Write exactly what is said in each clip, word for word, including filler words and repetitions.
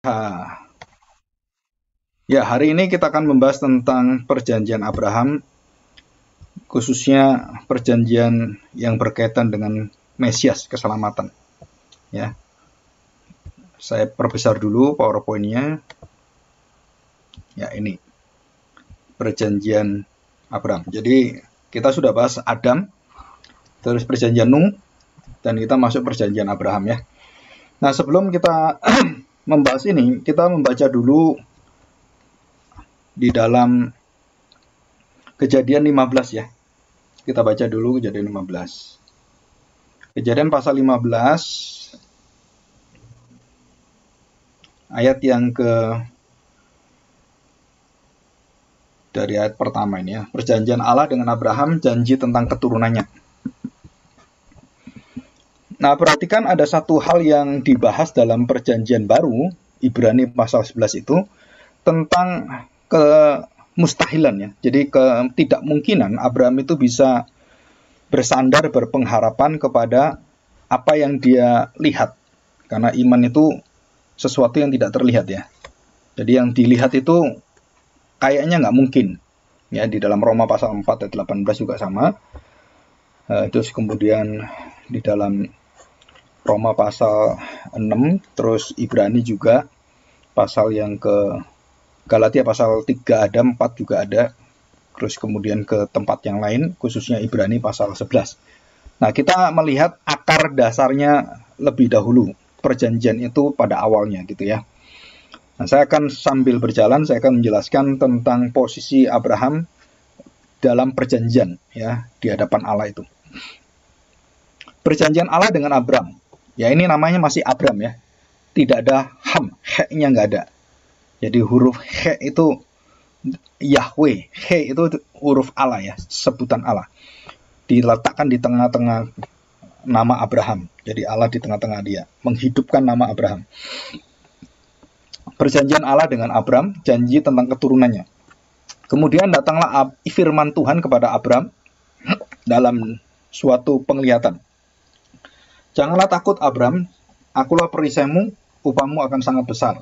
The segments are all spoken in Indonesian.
Ah, ya, hari ini kita akan membahas tentang perjanjian Abraham, khususnya perjanjian yang berkaitan dengan Mesias, keselamatan. Ya, saya perbesar dulu PowerPoint-nya. Ya, ini perjanjian Abraham. Jadi kita sudah bahas Adam, terus perjanjian Nuh, dan kita masuk perjanjian Abraham ya. Nah, sebelum kita membahas ini, kita membaca dulu di dalam Kejadian lima belas ya. Kita baca dulu Kejadian lima belas. Kejadian pasal lima belas ayat yang ke dari ayat pertama ini ya. Perjanjian Allah dengan Abraham, janji tentang keturunannya. Nah, perhatikan ada satu hal yang dibahas dalam perjanjian baru, Ibrani pasal sebelas itu, tentang kemustahilan ya. Jadi ketidakmungkinan Abraham itu bisa bersandar berpengharapan kepada apa yang dia lihat. Karena iman itu sesuatu yang tidak terlihat ya. Jadi yang dilihat itu kayaknya nggak mungkin. Ya, di dalam Roma pasal empat ayat delapan belas juga sama. Uh, terus kemudian di dalam Roma pasal enam, terus Ibrani juga pasal yang ke Galatia pasal tiga ada, empat juga ada. Terus kemudian ke tempat yang lain, khususnya Ibrani pasal sebelas. Nah, kita melihat akar dasarnya lebih dahulu. Perjanjian itu pada awalnya gitu ya. Nah, saya akan sambil berjalan, saya akan menjelaskan tentang posisi Abraham dalam perjanjian ya di hadapan Allah itu. Perjanjian Allah dengan Abraham. Ya, ini namanya masih Abraham ya. Tidak ada ham, he-nya nggak ada. Jadi huruf he itu Yahweh, he itu huruf Allah ya, sebutan Allah. Diletakkan di tengah-tengah nama Abraham. Jadi Allah di tengah-tengah dia, menghidupkan nama Abraham. Perjanjian Allah dengan Abraham, janji tentang keturunannya. Kemudian datanglah firman Tuhan kepada Abraham dalam suatu penglihatan. Janganlah takut Abraham, akulah perisaimu, upahmu akan sangat besar.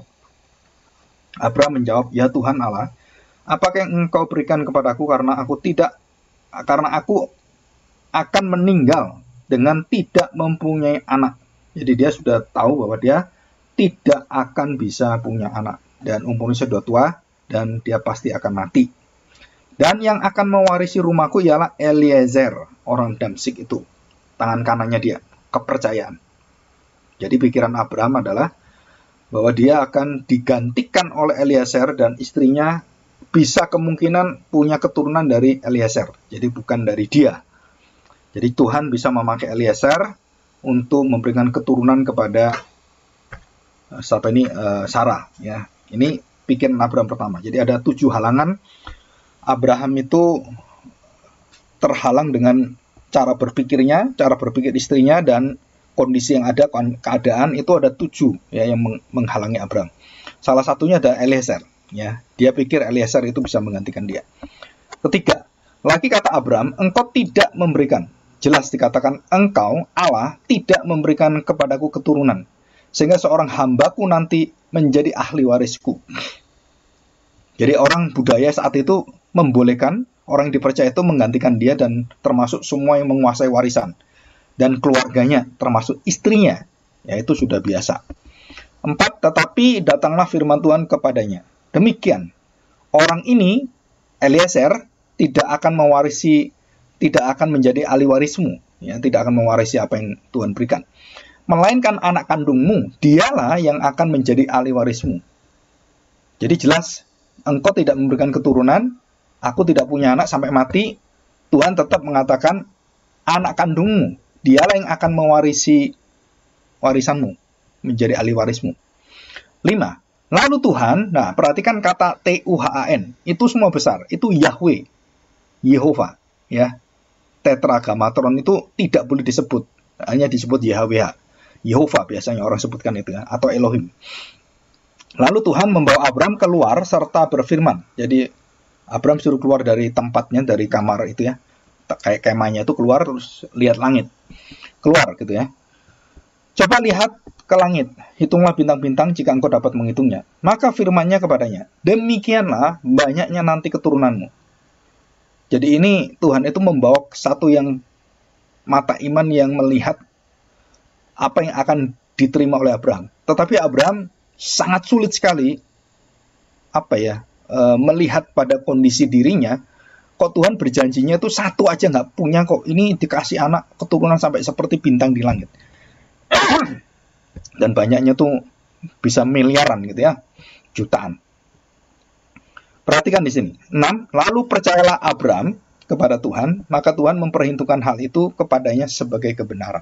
Abraham menjawab, ya Tuhan Allah, apakah yang engkau berikan kepadaku karena aku tidak, karena aku akan meninggal dengan tidak mempunyai anak. Jadi dia sudah tahu bahwa dia tidak akan bisa punya anak. Dan umurnya sudah tua dan dia pasti akan mati. Dan yang akan mewarisi rumahku ialah Eliezer, orang Damsik itu. Tangan kanannya dia, kepercayaan. Jadi pikiran Abraham adalah bahwa dia akan digantikan oleh Eliezer dan istrinya bisa kemungkinan punya keturunan dari Eliezer. Jadi bukan dari dia. Jadi Tuhan bisa memakai Eliezer untuk memberikan keturunan kepada siapa ini uh, Sarah ya. Ini pikiran Abraham pertama. Jadi ada tujuh halangan. Abraham itu terhalang dengan cara berpikirnya, cara berpikir istrinya, dan kondisi yang ada, keadaan itu ada tujuh ya yang menghalangi Abraham. Salah satunya ada Eliezer ya. Dia pikir Eliezer itu bisa menggantikan dia. Ketiga, lagi kata Abraham, engkau tidak memberikan. Jelas dikatakan engkau Allah tidak memberikan kepadaku keturunan, sehingga seorang hambaku nanti menjadi ahli warisku. Jadi orang budaya saat itu membolehkan orang yang dipercaya itu menggantikan dia, dan termasuk semua yang menguasai warisan. Dan keluarganya, termasuk istrinya, yaitu sudah biasa. Empat, tetapi datanglah firman Tuhan kepadanya. Demikian, orang ini, Eliezer, tidak akan mewarisi, tidak akan menjadi ahli warismu. Ya, tidak akan mewarisi apa yang Tuhan berikan. Melainkan anak kandungmu, dialah yang akan menjadi ahli warismu. Jadi jelas, engkau tidak memberikan keturunan, aku tidak punya anak sampai mati, Tuhan tetap mengatakan, anak kandungmu, dialah yang akan mewarisi warisanmu, menjadi ahli warismu. Lima, lalu Tuhan, nah perhatikan kata T U H A N, itu semua besar, itu Yahweh, Yehova, ya. Tetragrammaton itu tidak boleh disebut, hanya disebut Yahweh, Yehova biasanya orang sebutkan itu ya, atau Elohim. Lalu Tuhan membawa Abraham keluar serta berfirman. Jadi Abraham suruh keluar dari tempatnya, dari kamar itu ya, kayak kemahnya itu keluar, terus lihat langit, keluar gitu ya. Coba lihat ke langit, hitunglah bintang-bintang jika engkau dapat menghitungnya. Maka firman-Nya kepadanya, demikianlah banyaknya nanti keturunanmu. Jadi ini Tuhan itu membawa satu yang mata iman yang melihat apa yang akan diterima oleh Abraham. Tetapi Abraham sangat sulit sekali apa ya e, melihat pada kondisi dirinya. Kok Tuhan berjanjinya itu satu aja nggak punya kok. Ini dikasih anak keturunan sampai seperti bintang di langit. Dan banyaknya tuh bisa miliaran gitu ya, jutaan. Perhatikan di sini. enam. Lalu percayalah Abraham kepada Tuhan, maka Tuhan memperhitungkan hal itu kepadanya sebagai kebenaran.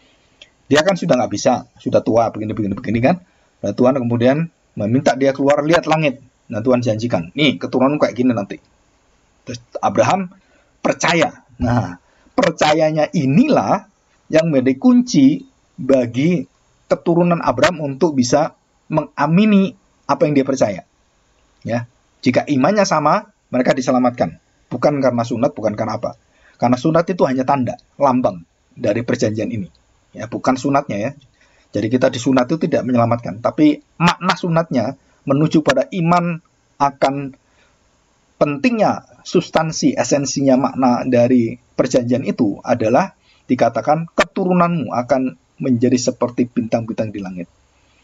Dia kan sudah nggak bisa, sudah tua, begini-begini begini kan. Nah, Tuhan kemudian meminta dia keluar, lihat langit. Nah, Tuhan janjikan, nih keturunanmu kayak gini nanti. Terus Abraham percaya. Nah, percayanya inilah yang menjadi kunci bagi keturunan Abraham untuk bisa mengamini apa yang dia percaya. Ya, jika imannya sama, mereka diselamatkan. Bukan karena sunat, bukan karena apa. Karena sunat itu hanya tanda, lambang dari perjanjian ini. Ya, bukan sunatnya ya. Jadi kita disunat itu tidak menyelamatkan, tapi makna sunatnya menuju pada iman akan pentingnya substansi, esensinya makna dari perjanjian itu adalah dikatakan keturunanmu akan menjadi seperti bintang-bintang di langit.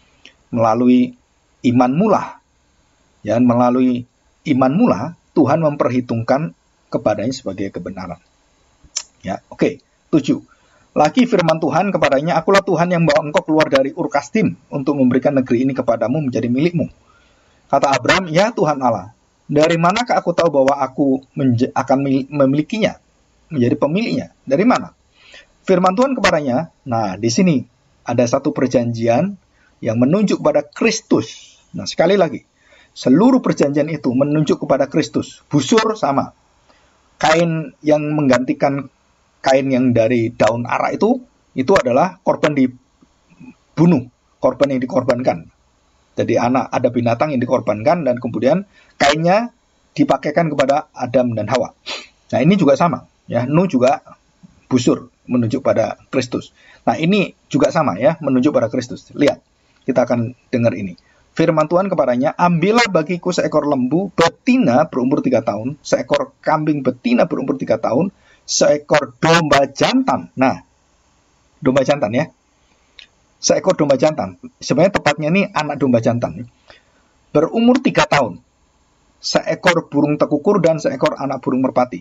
Melalui imanmu lah, ya, melalui imanmu lah Tuhan memperhitungkan kepadanya sebagai kebenaran. Ya, oke. Okay. Tujuh. Lagi firman Tuhan kepadanya, akulah Tuhan yang bawa engkau keluar dari Ur Kasdim untuk memberikan negeri ini kepadamu menjadi milikmu. Kata Abraham, ya Tuhan Allah, dari manakah aku tahu bahwa aku akan memilikinya, menjadi pemiliknya? Dari mana? Firman Tuhan kepadanya, nah di sini ada satu perjanjian yang menunjuk pada Kristus. Nah sekali lagi, seluruh perjanjian itu menunjuk kepada Kristus. Busur sama. Kain yang menggantikan kain yang dari daun ara itu, itu adalah korban dibunuh, korban yang dikorbankan. Jadi anak ada binatang yang dikorbankan dan kemudian kainnya dipakaikan kepada Adam dan Hawa. Nah ini juga sama, ya. Nuh juga busur menunjuk pada Kristus. Nah ini juga sama ya, menunjuk pada Kristus. Lihat, kita akan dengar ini. Firman Tuhan kepadanya, ambillah bagiku seekor lembu betina berumur tiga tahun, seekor kambing betina berumur tiga tahun, seekor domba jantan. Nah, domba jantan ya. Seekor domba jantan. Sebenarnya tepatnya ini anak domba jantan. Berumur tiga tahun. Seekor burung tekukur dan seekor anak burung merpati.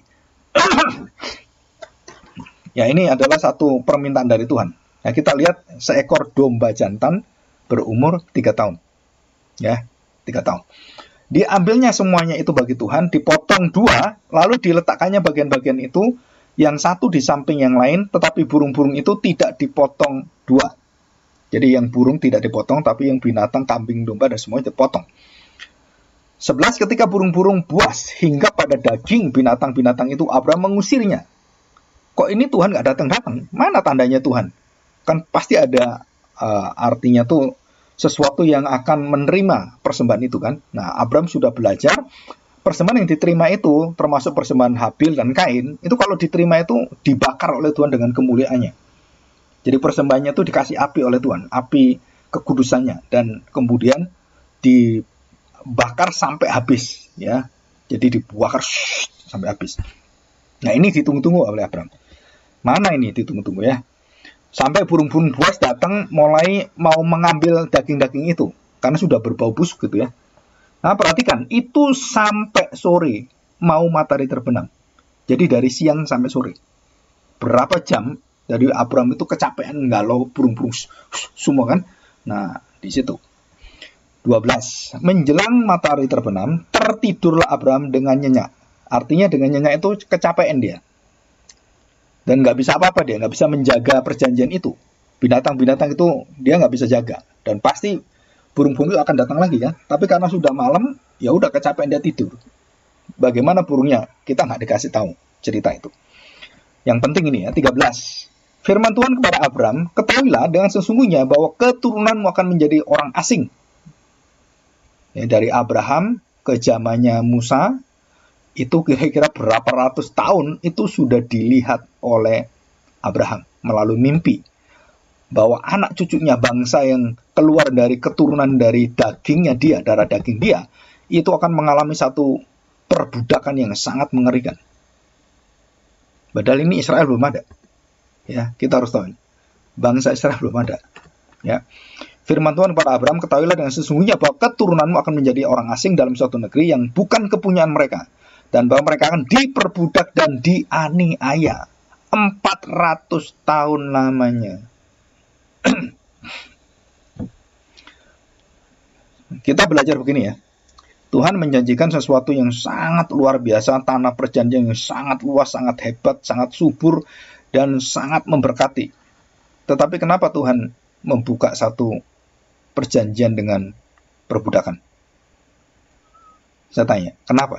Ya, ini adalah satu permintaan dari Tuhan. Nah, kita lihat seekor domba jantan berumur tiga tahun. Ya, tiga tahun. Diambilnya semuanya itu bagi Tuhan, dipotong dua, lalu diletakkannya bagian-bagian itu, yang satu di samping yang lain, tetapi burung-burung itu tidak dipotong dua. Jadi yang burung tidak dipotong, tapi yang binatang, kambing, domba, dan semuanya dipotong. Sebelas, ketika burung-burung buas hingga pada daging binatang-binatang itu, Abraham mengusirnya. Kok ini Tuhan nggak datang-datang? Mana tandanya Tuhan? Kan pasti ada uh, artinya tuh sesuatu yang akan menerima persembahan itu kan. Nah, Abraham sudah belajar persembahan yang diterima itu, termasuk persembahan Habil dan Kain, itu kalau diterima itu dibakar oleh Tuhan dengan kemuliaannya. Jadi persembahannya itu dikasih api oleh Tuhan, api kekudusannya, dan kemudian dibakar sampai habis, ya. Jadi dibakar shh, sampai habis. Nah ini ditunggu-tunggu oleh Abraham. Mana ini ditunggu-tunggu ya? Sampai burung-burung buas datang mulai mau mengambil daging-daging itu, karena sudah berbau busuk gitu ya. Nah perhatikan, itu sampai sore mau matahari terbenam. Jadi dari siang sampai sore. Berapa jam? Dari Abraham itu kecapean galau burung-burung semua kan. Nah, di situ. dua belas. Menjelang matahari terbenam, tertidurlah Abraham dengan nyenyak. Artinya dengan nyenyak itu kecapean dia. Dan nggak bisa apa-apa dia, nggak bisa menjaga perjanjian itu. Binatang-binatang itu dia nggak bisa jaga. Dan pasti burung-burung itu akan datang lagi kan. Tapi karena sudah malam, ya udah kecapean dia tidur. Bagaimana burungnya? Kita nggak dikasih tahu cerita itu. Yang penting ini ya, tiga belas. Firman Tuhan kepada Abraham, ketahuilah dengan sesungguhnya bahwa keturunanmu akan menjadi orang asing. Ya, dari Abraham ke zamannya Musa, itu kira-kira berapa ratus tahun itu sudah dilihat oleh Abraham melalui mimpi. bahwa anak cucunya bangsa yang keluar dari keturunan dari dagingnya dia, darah daging dia, itu akan mengalami satu perbudakan yang sangat mengerikan. Padahal ini Israel belum ada. Ya, kita harus tahu ini. Bangsa Israel belum ada. Ya. Firman Tuhan kepada Abraham, ketahuilah dengan sesungguhnya bahwa keturunanmu akan menjadi orang asing dalam suatu negeri yang bukan kepunyaan mereka, dan bahwa mereka akan diperbudak dan dianiaya empat ratus tahun lamanya. Kita belajar begini ya. Tuhan menjanjikan sesuatu yang sangat luar biasa, tanah perjanjian yang sangat luas, sangat hebat, sangat subur, dan sangat memberkati. Tetapi kenapa Tuhan membuka satu perjanjian dengan perbudakan? Saya tanya, kenapa?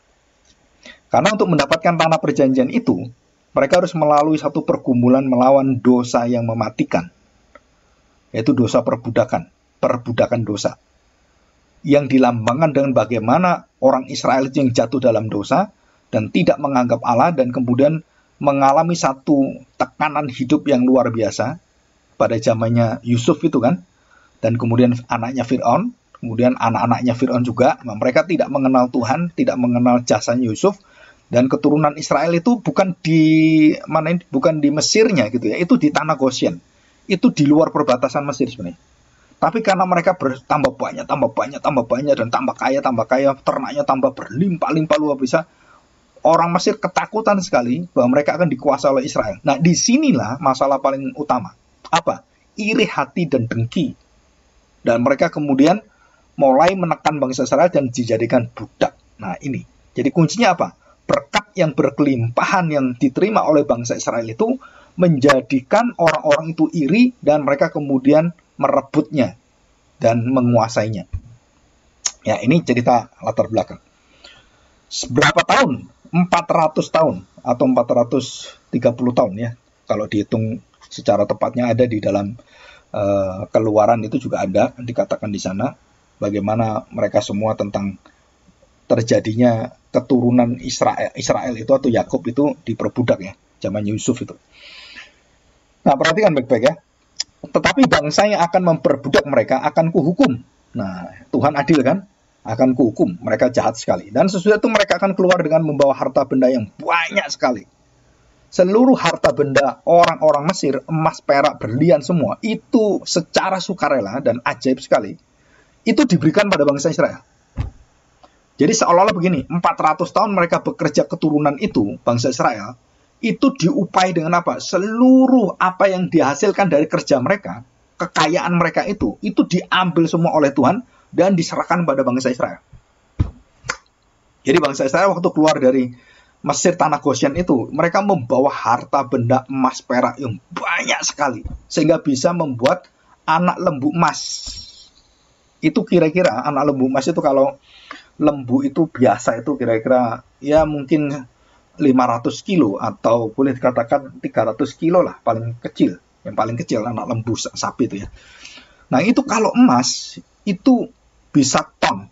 Karena untuk mendapatkan tanah perjanjian itu, mereka harus melalui satu pergumulan melawan dosa yang mematikan, yaitu dosa perbudakan, perbudakan dosa, yang dilambangkan dengan bagaimana orang Israel yang jatuh dalam dosa dan tidak menganggap Allah, dan kemudian mengalami satu tekanan hidup yang luar biasa pada zamannya Yusuf itu kan, dan kemudian anaknya Fir'aun, kemudian anak-anaknya Fir'aun juga, mereka tidak mengenal Tuhan, tidak mengenal jasanya Yusuf, dan keturunan Israel itu bukan di mana, bukan di Mesirnya gitu ya, itu di tanah Goshen, itu di luar perbatasan Mesir sebenarnya. Tapi karena mereka bertambah banyak, tambah banyak, tambah banyak, dan tambah kaya, tambah kaya, ternaknya tambah berlimpah-limpah luar biasa, orang Mesir ketakutan sekali bahwa mereka akan dikuasai oleh Israel. Nah, disinilah masalah paling utama. Apa? Iri hati dan dengki. Dan mereka kemudian mulai menekan bangsa Israel dan dijadikan budak. Nah, ini. Jadi kuncinya apa? Berkat yang berkelimpahan yang diterima oleh bangsa Israel itu menjadikan orang-orang itu iri, dan mereka kemudian merebutnya dan menguasainya. Ya, ini cerita latar belakang. Berapa tahun? empat ratus tahun atau empat ratus tiga puluh tahun ya. Kalau dihitung secara tepatnya ada di dalam uh, Keluaran itu juga ada dikatakan di sana bagaimana mereka semua tentang terjadinya keturunan Israel Israel itu atau Yakub itu diperbudak ya, zaman Yusuf itu. Nah, perhatikan baik-baik ya. Tetapi bangsa yang akan memperbudak mereka akan kuhukum. Nah, Tuhan adil kan? Akan kuhukum, mereka jahat sekali. Dan sesudah itu mereka akan keluar dengan membawa harta benda yang banyak sekali. Seluruh harta benda orang-orang Mesir, emas, perak, berlian semua, itu secara sukarela dan ajaib sekali, itu diberikan pada bangsa Israel. Jadi seolah-olah begini, empat ratus tahun mereka bekerja keturunan itu, bangsa Israel, itu diupai dengan apa? Seluruh apa yang dihasilkan dari kerja mereka, kekayaan mereka itu, itu diambil semua oleh Tuhan, dan diserahkan pada bangsa Israel. Jadi bangsa Israel waktu keluar dari Mesir tanah Goshen itu, mereka membawa harta benda emas perak yang banyak sekali, sehingga bisa membuat anak lembu emas. Itu kira-kira anak lembu emas itu, kalau lembu itu biasa itu kira-kira ya mungkin lima ratus kilo, atau boleh dikatakan tiga ratus kilo lah, paling kecil, yang paling kecil anak lembu sapi itu ya. Nah, itu kalau emas itu bisa ton,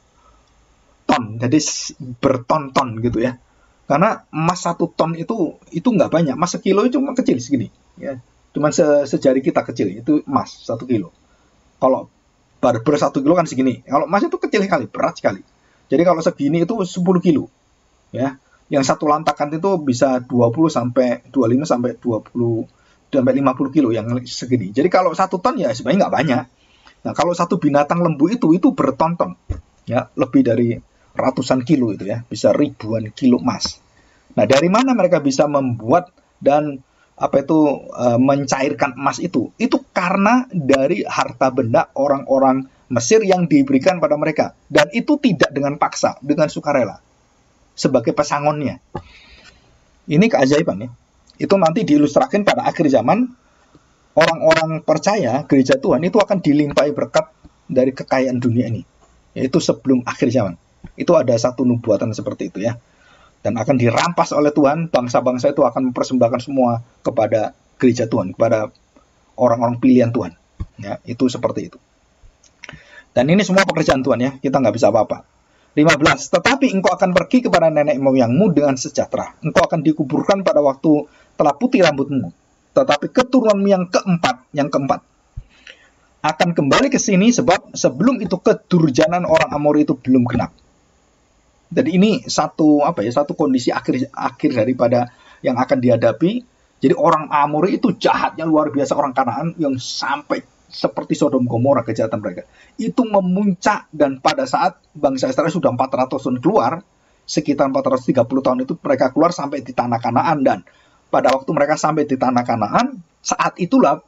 ton, jadi berton-ton gitu ya. Karena emas satu ton itu itu nggak banyak, emas sekilo itu cuma kecil segini, ya, cuma se sejari kita kecil itu emas satu kilo. Kalau barber satu kilo kan segini. Kalau emas itu kecil sekali, berat sekali. Jadi kalau segini itu sepuluh kilo, ya. Yang satu lantakan itu bisa dua puluh sampai dua puluh lima sampai dua puluh sampai lima puluh kilo yang segini. Jadi kalau satu ton ya sebenarnya nggak banyak. Nah, kalau satu binatang lembu itu itu berton-ton, ya, lebih dari ratusan kilo itu ya, bisa ribuan kilo emas. Nah, dari mana mereka bisa membuat dan apa itu e, mencairkan emas itu? Itu karena dari harta benda orang-orang Mesir yang diberikan pada mereka, dan itu tidak dengan paksa, dengan sukarela, sebagai pesangonnya. Ini keajaiban ya. Itu nanti diilustrasikan pada akhir zaman. Orang-orang percaya gereja Tuhan itu akan dilimpahi berkat dari kekayaan dunia ini, yaitu sebelum akhir zaman. Itu ada satu nubuatan seperti itu ya, dan akan dirampas oleh Tuhan. Bangsa-bangsa itu akan mempersembahkan semua kepada gereja Tuhan, kepada orang-orang pilihan Tuhan ya, itu seperti itu. Dan ini semua pekerjaan Tuhan ya, kita nggak bisa apa-apa. lima belas, tetapi engkau akan pergi kepada nenek moyangmu dengan sejahtera, engkau akan dikuburkan pada waktu telah putih rambutmu. tetapi keturunan yang keempat, yang keempat akan kembali ke sini sebab sebelum itu kedurjanan orang Amori itu belum genap. Jadi ini satu apa ya, satu kondisi akhir akhir daripada yang akan dihadapi. Jadi orang Amori itu jahatnya luar biasa, orang Kanaan yang sampai seperti Sodom Gomora kejahatan mereka. Itu memuncak, dan pada saat bangsa Israel sudah empat ratus tahun keluar, sekitar empat ratus tiga puluh tahun itu mereka keluar sampai di tanah Kanaan, dan pada waktu mereka sampai di tanah Kanaan, saat itulah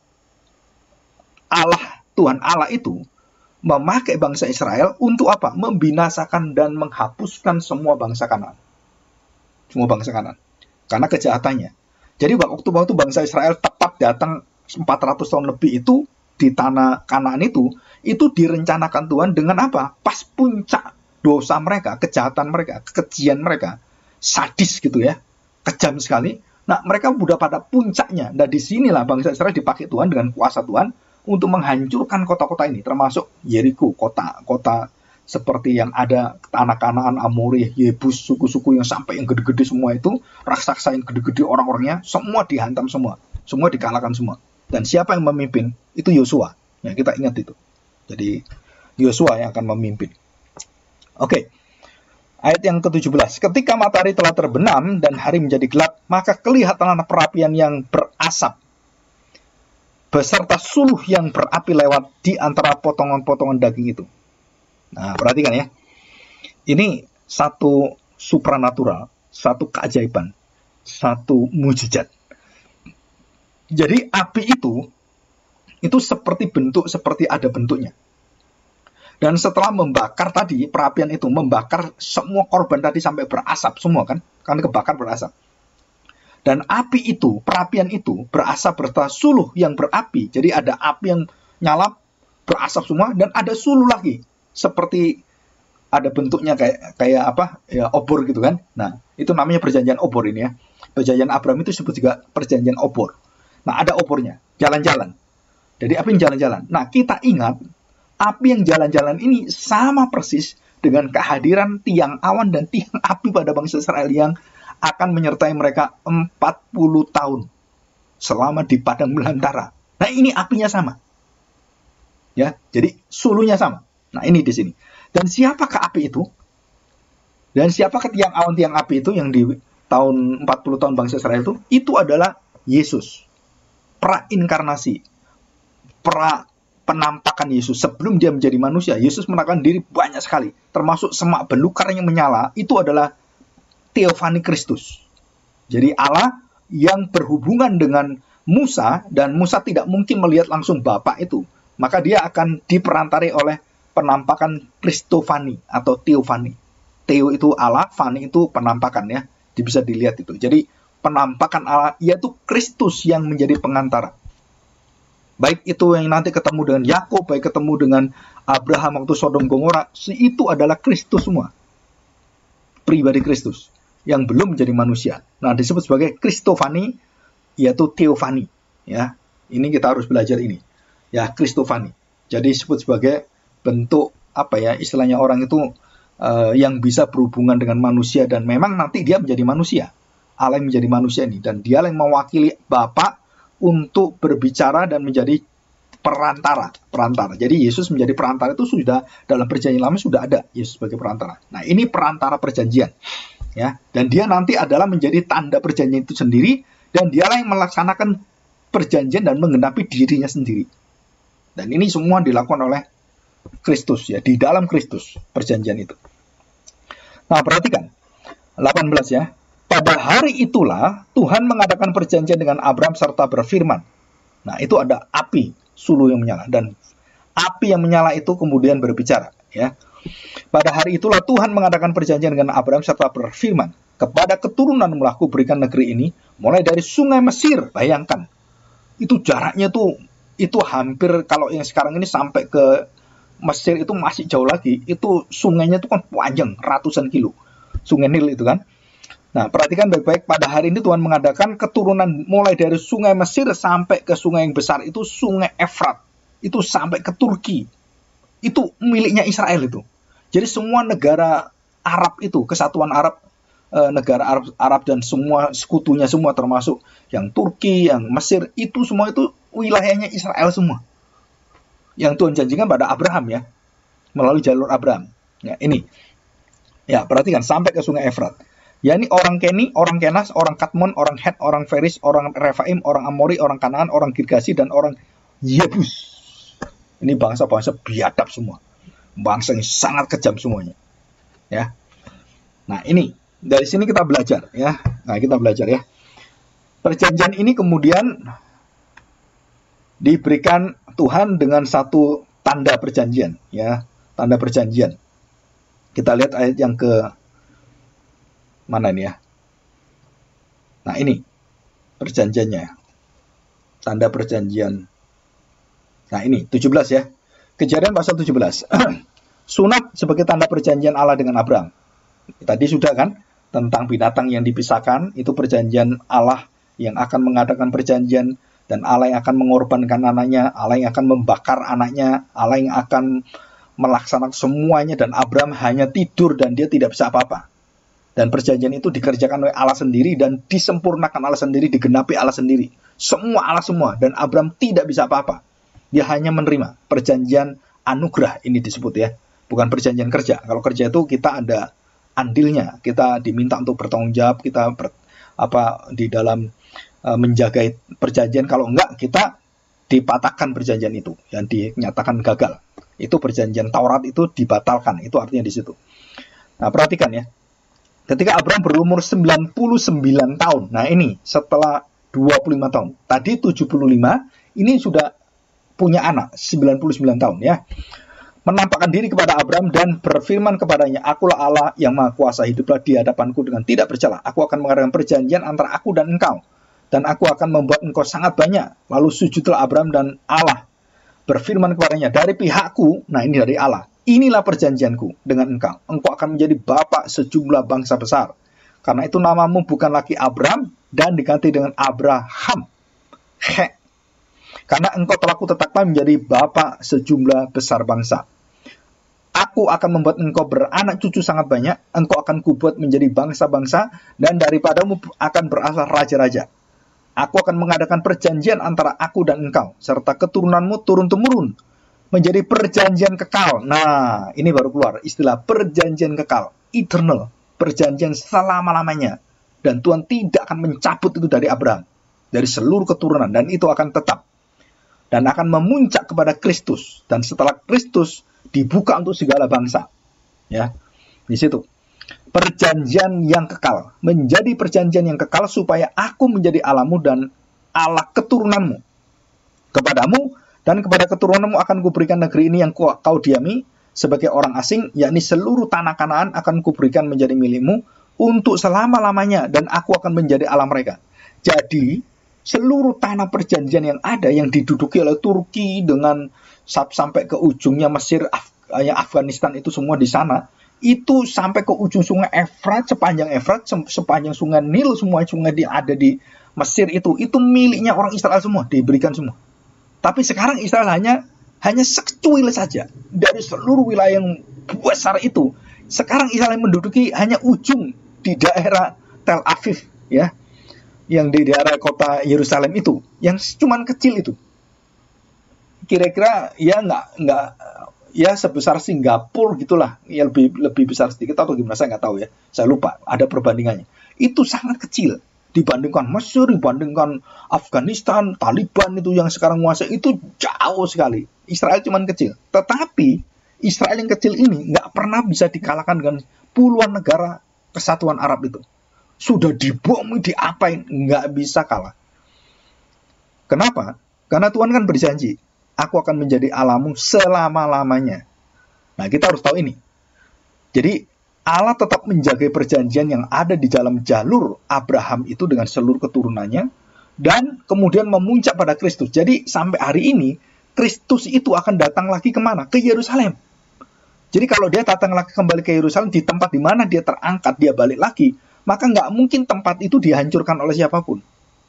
Allah, Tuhan Allah itu memakai bangsa Israel untuk apa? Membinasakan dan menghapuskan semua bangsa Kanaan. Semua bangsa Kanaan. Karena kejahatannya. Jadi waktu-waktu bangsa Israel tepat datang empat ratus tahun lebih itu di tanah Kanaan itu, itu direncanakan Tuhan dengan apa? Pas puncak dosa mereka, kejahatan mereka, kekejian mereka, sadis gitu ya, kejam sekali. Nah, mereka sudah pada puncaknya. Dan disinilah bangsa Israel dipakai Tuhan dengan kuasa Tuhan untuk menghancurkan kota-kota ini, termasuk Yeriko, kota-kota seperti yang ada tanah Kanaan, Amori, Yebus, suku-suku yang sampai yang gede-gede semua itu, raksasa yang gede-gede orang-orangnya, semua dihantam semua, semua dikalahkan semua. Dan siapa yang memimpin? Itu Yosua. Ya, kita ingat itu. Jadi Yosua yang akan memimpin. Oke. Ayat yang ketujuh belas. Ketika matahari telah terbenam dan hari menjadi gelap, maka kelihatanlah perapian yang berasap beserta suluh yang berapi lewat di antara potongan-potongan daging itu. Nah, perhatikan ya. Ini satu supranatural, satu keajaiban, satu mujizat. Jadi api itu, itu seperti bentuk, seperti ada bentuknya. Dan setelah membakar tadi, perapian itu membakar semua korban tadi sampai berasap semua kan, kan kebakar berasap. Dan api itu, perapian itu berasap beserta suluh yang berapi. Jadi ada api yang nyala berasap semua, dan ada suluh lagi, seperti ada bentuknya kayak kayak apa ya, obor gitu kan. Nah, itu namanya perjanjian obor ini ya. Perjanjian Abraham itu disebut juga perjanjian obor. Nah, ada obornya, jalan-jalan. Jadi api yang jalan-jalan. Nah, kita ingat api yang jalan-jalan ini sama persis dengan kehadiran tiang awan dan tiang api pada bangsa Israel yang akan menyertai mereka empat puluh tahun selama di padang belantara. Nah, ini apinya sama. Ya, jadi suluhnya sama. Nah, ini di sini. Dan siapakah api itu? Dan siapakah tiang awan tiang api itu yang di tahun empat puluh tahun bangsa Israel itu? Itu adalah Yesus. Prainkarnasi. Pra penampakan Yesus sebelum dia menjadi manusia. Yesus menampakkan diri banyak sekali, termasuk semak belukar yang menyala. Itu adalah teofani Kristus. Jadi Allah yang berhubungan dengan Musa, dan Musa tidak mungkin melihat langsung Bapa itu, maka dia akan diperantari oleh penampakan Kristofani atau teofani. Theo itu Allah, fani itu penampakan ya, bisa dilihat itu. Jadi penampakan Allah yaitu Kristus yang menjadi pengantara. Baik itu yang nanti ketemu dengan Yakub, baik ketemu dengan Abraham waktu Sodom Gomora, itu adalah Kristus semua. Pribadi Kristus yang belum menjadi manusia. Nah, disebut sebagai Kristofani, yaitu teofani. Ya, ini kita harus belajar ini. Ya, Kristofani. Jadi disebut sebagai bentuk apa ya, istilahnya orang itu uh, yang bisa berhubungan dengan manusia, dan memang nanti dia menjadi manusia. Allah yang menjadi manusia ini, dan dia yang mewakili Bapa untuk berbicara dan menjadi perantara, perantara. Jadi Yesus menjadi perantara itu sudah dalam perjanjian lama sudah ada Yesus sebagai perantara. Nah, ini perantara perjanjian. Ya, dan dia nanti adalah menjadi tanda perjanjian itu sendiri, dan dialah yang melaksanakan perjanjian dan menggenapi dirinya sendiri. Dan ini semua dilakukan oleh Kristus ya, di dalam Kristus perjanjian itu. Nah, perhatikan delapan belas ya. Pada hari itulah Tuhan mengadakan perjanjian dengan Abraham serta berfirman. Nah, itu ada api suluh yang menyala, dan api yang menyala itu kemudian berbicara ya. Pada hari itulah Tuhan mengadakan perjanjian dengan Abraham serta berfirman, kepada keturunanmu aku berikan negeri ini, mulai dari sungai Mesir. Bayangkan, itu jaraknya tuh, itu hampir, kalau yang sekarang ini sampai ke Mesir itu masih jauh lagi. Itu sungainya itu kan panjang, ratusan kilo. Sungai Nil itu kan. Nah, perhatikan baik-baik, pada hari ini Tuhan mengadakan keturunan mulai dari sungai Mesir sampai ke sungai yang besar, itu sungai Efrat. Itu sampai ke Turki. Itu miliknya Israel itu. Jadi semua negara Arab itu, kesatuan Arab, eh, negara Arab, Arab dan semua sekutunya semua, termasuk yang Turki, yang Mesir, itu semua itu wilayahnya Israel semua. Yang Tuhan janjikan pada Abraham ya, melalui jalur Abraham. Ya, ini. Ya, perhatikan sampai ke Sungai Efrat. Ya, ini orang Keni, orang Kenas, orang Kadmon, orang Het, orang Feris, orang Refaim, orang Amori, orang Kanaan, orang Girgasi, dan orang Yebus. Ini bangsa-bangsa biadab semua. Bangsa yang sangat kejam semuanya. Ya. Nah, ini dari sini kita belajar ya. Nah, kita belajar ya. Perjanjian ini kemudian diberikan Tuhan dengan satu tanda perjanjian ya, tanda perjanjian. Kita lihat ayat yang ke mana ini ya. Nah, ini perjanjiannya. Tanda perjanjian. Nah, ini tujuh belas ya. Kejadian pasal tujuh belas. Sunat sebagai tanda perjanjian Allah dengan Abraham. Tadi sudah kan tentang binatang yang dipisahkan, itu perjanjian Allah yang akan mengadakan perjanjian, dan Allah yang akan mengorbankan anaknya, Allah yang akan membakar anaknya, Allah yang akan melaksanakan semuanya, dan Abraham hanya tidur dan dia tidak bisa apa-apa. Dan perjanjian itu dikerjakan oleh Allah sendiri dan disempurnakan Allah sendiri, digenapi Allah sendiri. Semua Allah semua, dan Abraham tidak bisa apa-apa. Dia hanya menerima perjanjian anugerah, ini disebut ya, bukan perjanjian kerja. Kalau kerja itu kita ada andilnya, kita diminta untuk bertanggung jawab, kita ber, apa di dalam uh, menjaga perjanjian. Kalau enggak, kita dipatahkan perjanjian itu, yang dinyatakan gagal. Itu perjanjian Taurat itu dibatalkan, itu artinya di situ. Nah, perhatikan ya. Ketika Abraham berumur sembilan puluh sembilan tahun. Nah, ini setelah dua puluh lima tahun. Tadi tujuh puluh lima, ini sudah punya anak sembilan puluh sembilan tahun ya. Menampakkan diri kepada Abraham dan berfirman kepadanya, "Akulah Allah yang Maha Kuasa, hiduplah di hadapanku dengan tidak bercela. Aku akan mengadakan perjanjian antara aku dan engkau, dan aku akan membuat engkau sangat banyak." Lalu sujudlah Abraham, dan Allah berfirman kepadanya, "Dari pihakku," nah ini dari Allah, "inilah perjanjianku dengan engkau. Engkau akan menjadi bapak sejumlah bangsa besar. Karena itu namamu bukan lagi Abraham, dan diganti dengan Abraham. He. Karena engkau telah kutetapkan menjadi bapak sejumlah besar bangsa. Aku akan membuat engkau beranak cucu sangat banyak. Engkau akan kubuat menjadi bangsa-bangsa, dan daripadamu akan berasal raja-raja. Aku akan mengadakan perjanjian antara aku dan engkau, serta keturunanmu turun-temurun, menjadi perjanjian kekal." Nah, ini baru keluar istilah perjanjian kekal, eternal, perjanjian selama-lamanya. Dan Tuhan tidak akan mencabut itu dari Abraham, dari seluruh keturunan, dan itu akan tetap. Dan akan memuncak kepada Kristus, dan setelah Kristus dibuka untuk segala bangsa. Ya, di situ. Perjanjian yang kekal, menjadi perjanjian yang kekal, supaya aku menjadi Allahmu dan Allah keturunanmu. Kepadamu dan kepada keturunanmu akan kuberikan negeri ini yang kau, kau diami sebagai orang asing, yakni seluruh tanah Kanaan akan kuberikan menjadi milikmu untuk selama-lamanya, dan aku akan menjadi Allah mereka. Jadi, seluruh tanah perjanjian yang ada, yang diduduki oleh Turki dengan sampai ke ujungnya Mesir, Af Afghanistan, itu semua di sana, itu sampai ke ujung sungai Efrat, sepanjang Efrat, sepanjang sungai Nil, semua sungai yang ada di Mesir itu, itu miliknya orang Israel semua, diberikan semua. Tapi sekarang Israel hanya hanya secuil saja dari seluruh wilayah yang besar itu. Sekarang Israel menduduki hanya ujung di daerah Tel Aviv, ya, yang di daerah kota Yerusalem itu, yang cuman kecil itu. Kira-kira ya nggak nggak ya sebesar Singapura gitulah, ya lebih lebih besar sedikit atau gimana saya nggak tahu ya, saya lupa ada perbandingannya. Itu sangat kecil dibandingkan Mesir, dibandingkan Afghanistan, Taliban itu yang sekarang menguasai, itu jauh sekali. Israel cuman kecil, tetapi Israel yang kecil ini nggak pernah bisa dikalahkan dengan puluhan negara kesatuan Arab itu. Sudah dibom, diapain, nggak bisa kalah. Kenapa? Karena Tuhan kan berjanji, aku akan menjadi Allahmu selama-lamanya. Nah, kita harus tahu ini. Jadi, Allah tetap menjaga perjanjian yang ada di dalam jalur Abraham itu dengan seluruh keturunannya, dan kemudian memuncak pada Kristus. Jadi, sampai hari ini, Kristus itu akan datang lagi kemana? Ke Yerusalem. Jadi, kalau dia datang lagi kembali ke Yerusalem, di tempat di mana dia terangkat, dia balik lagi, maka nggak mungkin tempat itu dihancurkan oleh siapapun.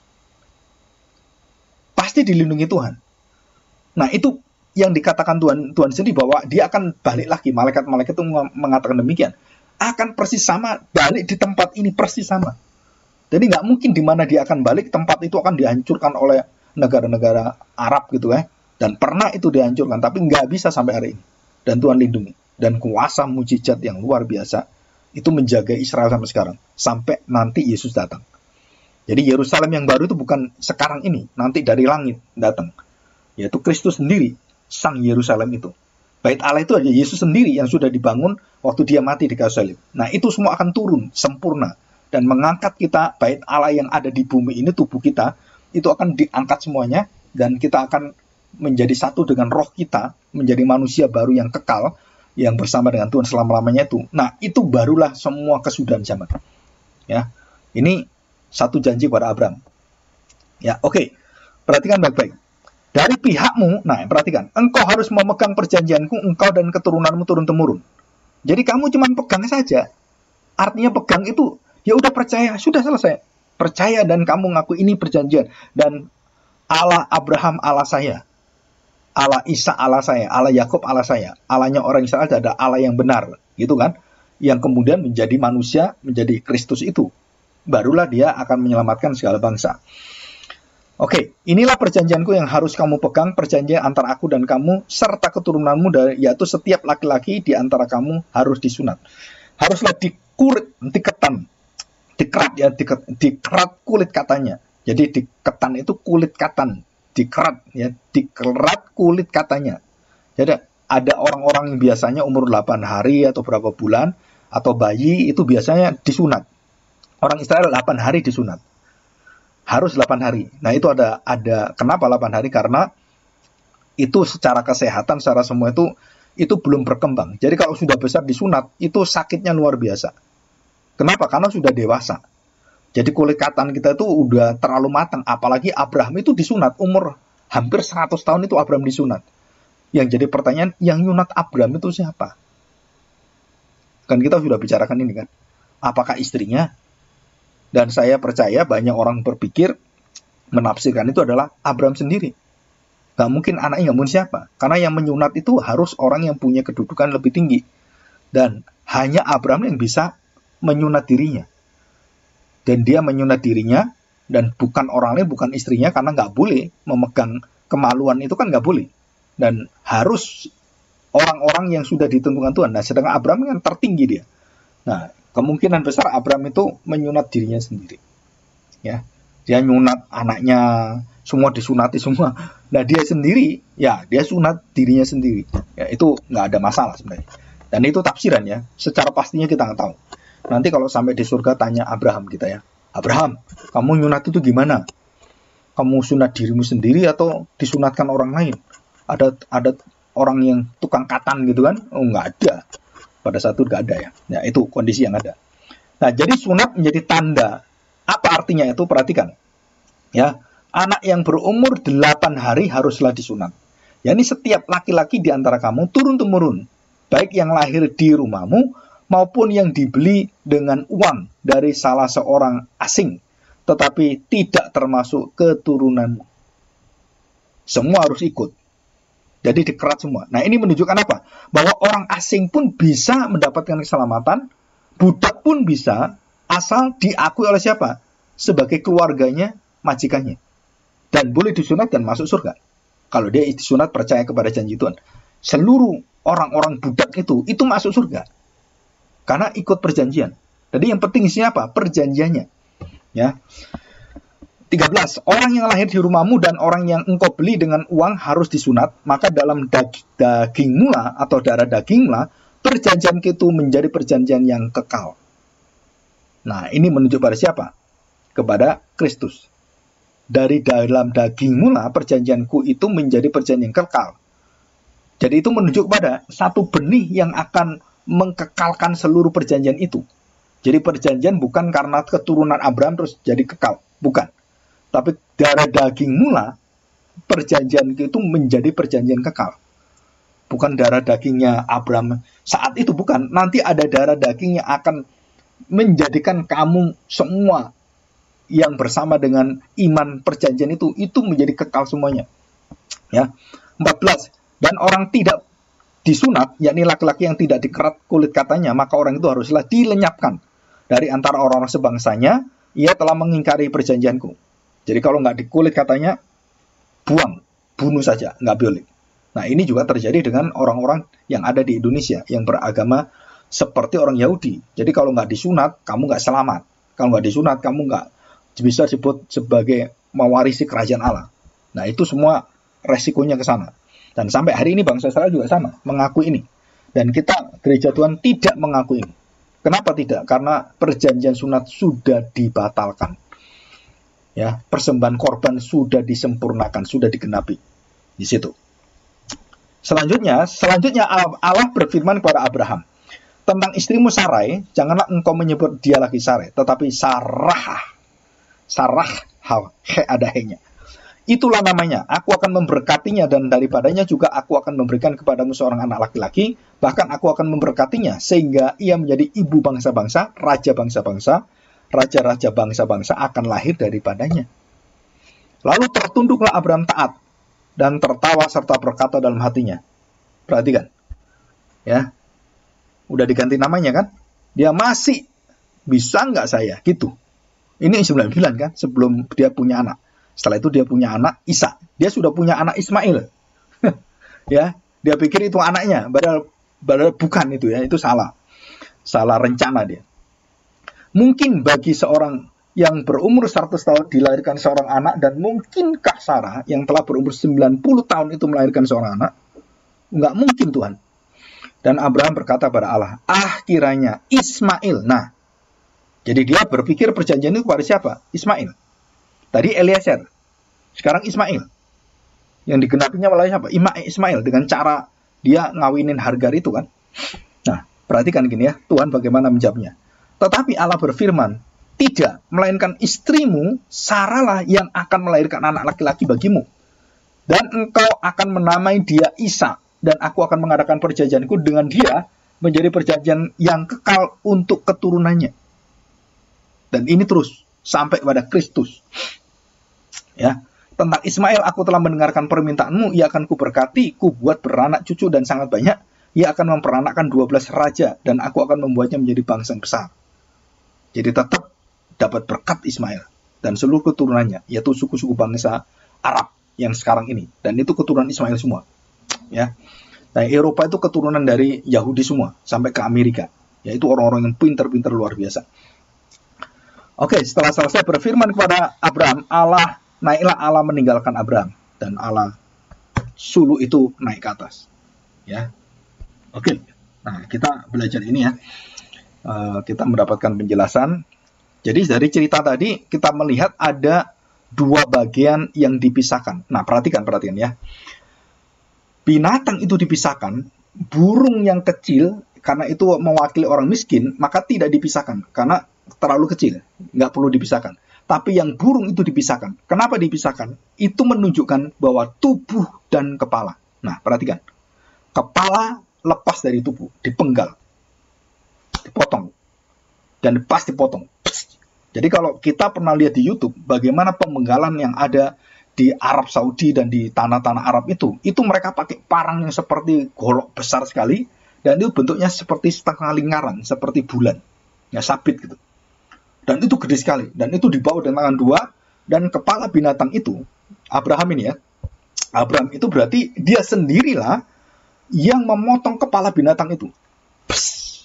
Pasti dilindungi Tuhan. Nah, itu yang dikatakan Tuhan Tuhan sendiri, bahwa dia akan balik lagi. Malaikat-malaikat itu mengatakan demikian. akan persis sama, balik di tempat ini persis sama. Jadi nggak mungkin di mana dia akan balik, tempat itu akan dihancurkan oleh negara-negara Arab gitu ya. Dan pernah itu dihancurkan, tapi nggak bisa sampai hari ini. Dan Tuhan lindungi. Dan kuasa mujizat yang luar biasa itu menjaga Israel sampai sekarang. Sampai nanti Yesus datang. Jadi Yerusalem yang baru itu bukan sekarang ini, nanti dari langit datang. Yaitu Kristus sendiri, Sang Yerusalem itu. Bait Allah itu ada Yesus sendiri yang sudah dibangun waktu dia mati di kayu salib. Nah itu semua akan turun sempurna. Dan mengangkat kita, bait Allah yang ada di bumi ini, tubuh kita, itu akan diangkat semuanya. Dan kita akan menjadi satu dengan roh kita, menjadi manusia baru yang kekal, yang bersama dengan Tuhan selama-lamanya itu. Nah, itu barulah semua kesudahan zaman. Ya, ini satu janji pada Abraham. Ya, oke. Okay. Perhatikan baik-baik. Dari pihakmu, nah perhatikan, engkau harus memegang perjanjianku, engkau dan keturunanmu turun-temurun. Jadi kamu cuma pegang saja. Artinya pegang itu, ya udah percaya, sudah selesai. Percaya dan kamu ngaku ini perjanjian. Dan Allah Abraham Allah saya. Allah Isa Allah saya, Allah Yakub Allah saya, Allahnya orang Israel ada Allah yang benar, gitu kan? Yang kemudian menjadi manusia, menjadi Kristus itu. Barulah dia akan menyelamatkan segala bangsa. Oke, inilah perjanjianku yang harus kamu pegang, perjanjian antara aku dan kamu, serta keturunanmu, yaitu setiap laki-laki di antara kamu harus disunat. Haruslah dikurit, diketan, dikerat ya, diket, dikerat kulit katanya. Jadi diketan itu kulit katan. Dikerat ya, dikerat kulit katanya. Jadi ada orang-orang yang biasanya umur delapan hari atau berapa bulan atau bayi itu biasanya disunat. Orang Israel delapan hari disunat. Harus delapan hari. Nah, itu ada ada kenapa delapan hari? Karena itu secara kesehatan, secara semua itu itu belum berkembang. Jadi kalau sudah besar disunat, itu sakitnya luar biasa. Kenapa? Karena sudah dewasa. Jadi kulit katan kita itu udah terlalu matang. Apalagi Abraham itu disunat. Umur hampir seratus tahun itu Abraham disunat. Yang jadi pertanyaan, yang nyunat Abraham itu siapa? Kan kita sudah bicarakan ini kan. Apakah istrinya? Dan saya percaya banyak orang berpikir, menafsirkan itu adalah Abraham sendiri. Gak mungkin anaknya, gak mungkin siapa. Karena yang menyunat itu harus orang yang punya kedudukan lebih tinggi. Dan hanya Abraham yang bisa menyunat dirinya. Dan dia menyunat dirinya, dan bukan orang lain, bukan istrinya, karena nggak boleh memegang kemaluan itu kan nggak boleh. Dan harus orang-orang yang sudah ditentukan Tuhan. Nah, sedangkan Abraham kan tertinggi dia. Nah, kemungkinan besar Abraham itu menyunat dirinya sendiri. Ya, dia nyunat anaknya, semua disunati semua. Nah, dia sendiri, ya dia sunat dirinya sendiri. Ya, itu nggak ada masalah sebenarnya. Dan itu tafsiran ya. Secara pastinya kita nggak tahu. Nanti kalau sampai di surga tanya Abraham kita ya, Abraham, kamu nyunat itu gimana? Kamu sunat dirimu sendiri atau disunatkan orang lain? Ada ada orang yang tukang katan gitu kan? Oh, nggak ada. Pada saat itu nggak ada ya. Ya itu kondisi yang ada. Nah, jadi sunat menjadi tanda. Apa artinya itu? Perhatikan. Ya, anak yang berumur delapan hari haruslah disunat. Ya, ini setiap laki-laki di antara kamu turun-temurun, baik yang lahir di rumahmu maupun yang dibeli dengan uang dari salah seorang asing, tetapi tidak termasuk keturunanmu. Semua harus ikut. Jadi dikerat semua. Nah, ini menunjukkan apa? Bahwa orang asing pun bisa mendapatkan keselamatan, budak pun bisa, asal diakui oleh siapa? Sebagai keluarganya, majikannya. Dan boleh disunat dan masuk surga. Kalau dia disunat percaya kepada janji Tuhan. Seluruh orang-orang budak itu, itu masuk surga. Karena ikut perjanjian. Jadi yang penting isinya apa? Perjanjiannya. Ya. tiga belas. Orang yang lahir di rumahmu dan orang yang engkau beli dengan uang harus disunat. Maka dalam daging, daging mula atau darah daging mula, perjanjian itu menjadi perjanjian yang kekal. Nah, ini menunjuk pada siapa? Kepada Kristus. Dari dalam daging mula, perjanjianku itu menjadi perjanjian kekal. Jadi itu menunjuk pada satu benih yang akan mengkekalkan seluruh perjanjian itu. Jadi perjanjian bukan karena keturunan Abraham terus jadi kekal. Bukan. Tapi darah daging mula, perjanjian itu menjadi perjanjian kekal. Bukan darah dagingnya Abraham saat itu, bukan. Nanti ada darah daging yang akan menjadikan kamu semua yang bersama dengan iman perjanjian itu, itu menjadi kekal semuanya. Ya. empat belas. Dan orang tidak disunat, yakni laki-laki yang tidak dikerat kulit katanya, maka orang itu haruslah dilenyapkan dari antara orang-orang sebangsanya. Ia telah mengingkari perjanjianku. Jadi kalau nggak dikulit katanya, buang, bunuh saja, nggak boleh. Nah, ini juga terjadi dengan orang-orang yang ada di Indonesia yang beragama seperti orang Yahudi. Jadi kalau nggak disunat, kamu nggak selamat. Kalau nggak disunat, kamu nggak bisa disebut sebagai mewarisi kerajaan Allah. Nah, itu semua resikonya ke sana. Dan sampai hari ini bangsa Israel juga sama, mengakui ini. Dan kita, gereja Tuhan, tidak mengakui ini. Kenapa tidak? Karena perjanjian sunat sudah dibatalkan. Ya, persembahan korban sudah disempurnakan, sudah digenapi di situ. Selanjutnya, selanjutnya Allah berfirman kepada Abraham tentang istrimu Sarai, janganlah engkau menyebut dia lagi Sarai, tetapi Sarah. Sarah, he ada he-nya. Itulah namanya, aku akan memberkatinya dan daripadanya juga aku akan memberikan kepadamu seorang anak laki-laki, bahkan aku akan memberkatinya sehingga ia menjadi ibu bangsa-bangsa, raja bangsa-bangsa, raja-raja bangsa-bangsa akan lahir daripadanya. Lalu tertunduklah Abraham taat dan tertawa serta berkata dalam hatinya. Perhatikan, ya, udah diganti namanya kan? Dia masih bisa nggak saya gitu. Ini sembilan bulan kan sebelum dia punya anak. Setelah itu dia punya anak Ishak. Dia sudah punya anak Ismail. Ya, dia pikir itu anaknya, padahal, padahal bukan itu ya, itu salah. Salah rencana dia. Mungkin bagi seorang yang berumur seratus tahun dilahirkan seorang anak, dan mungkinkah Sarah yang telah berumur sembilan puluh tahun itu melahirkan seorang anak? Enggak mungkin Tuhan. Dan Abraham berkata pada Allah, ah kiranya Ismail. Nah, jadi dia berpikir perjanjian itu kepada siapa? Ismail. Tadi Eliezer, sekarang Ismail. Yang digenapinya melalui siapa? Ismail, dengan cara dia ngawinin Hagar itu kan. Nah, perhatikan gini ya, Tuhan bagaimana menjawabnya. Tetapi Allah berfirman, tidak, melainkan istrimu Sarah lah yang akan melahirkan anak laki-laki bagimu. Dan engkau akan menamai dia Ishak, dan aku akan mengadakan perjanjianku dengan dia menjadi perjanjian yang kekal untuk keturunannya. Dan ini terus sampai pada Kristus. Ya, tentang Ismail, aku telah mendengarkan permintaanmu, ia akan kuberkati, kubuat beranak cucu dan sangat banyak, ia akan memperanakkan dua belas raja, dan aku akan membuatnya menjadi bangsa yang besar. Jadi tetap dapat berkat Ismail dan seluruh keturunannya, yaitu suku-suku bangsa Arab yang sekarang ini, dan itu keturunan Ismail semua. Ya, nah Eropa itu keturunan dari Yahudi semua sampai ke Amerika, yaitu orang-orang yang pintar-pintar luar biasa. Oke, setelah selesai berfirman kepada Abraham, Allah naiklah Allah meninggalkan Abraham, dan Allah suluh itu naik ke atas. Ya, oke. Nah, kita belajar ini ya. Uh, kita mendapatkan penjelasan. Jadi dari cerita tadi kita melihat ada dua bagian yang dipisahkan. Nah, perhatikan, perhatikan ya. Binatang itu dipisahkan, burung yang kecil karena itu mewakili orang miskin, maka tidak dipisahkan karena terlalu kecil, nggak perlu dipisahkan. Tapi yang burung itu dipisahkan. Kenapa dipisahkan? Itu menunjukkan bahwa tubuh dan kepala. Nah, perhatikan. Kepala lepas dari tubuh, dipenggal, dipotong, dan pas dipotong. Jadi kalau kita pernah lihat di YouTube, bagaimana pemenggalan yang ada di Arab Saudi dan di tanah-tanah Arab itu, itu mereka pakai parang yang seperti golok besar sekali, dan itu bentuknya seperti setengah lingkaran, seperti bulan, ya sabit gitu. Dan itu gede sekali, dan itu dibawa dengan tangan dua, dan kepala binatang itu, Abraham ini ya, Abraham itu berarti dia sendirilah yang memotong kepala binatang itu. Pss.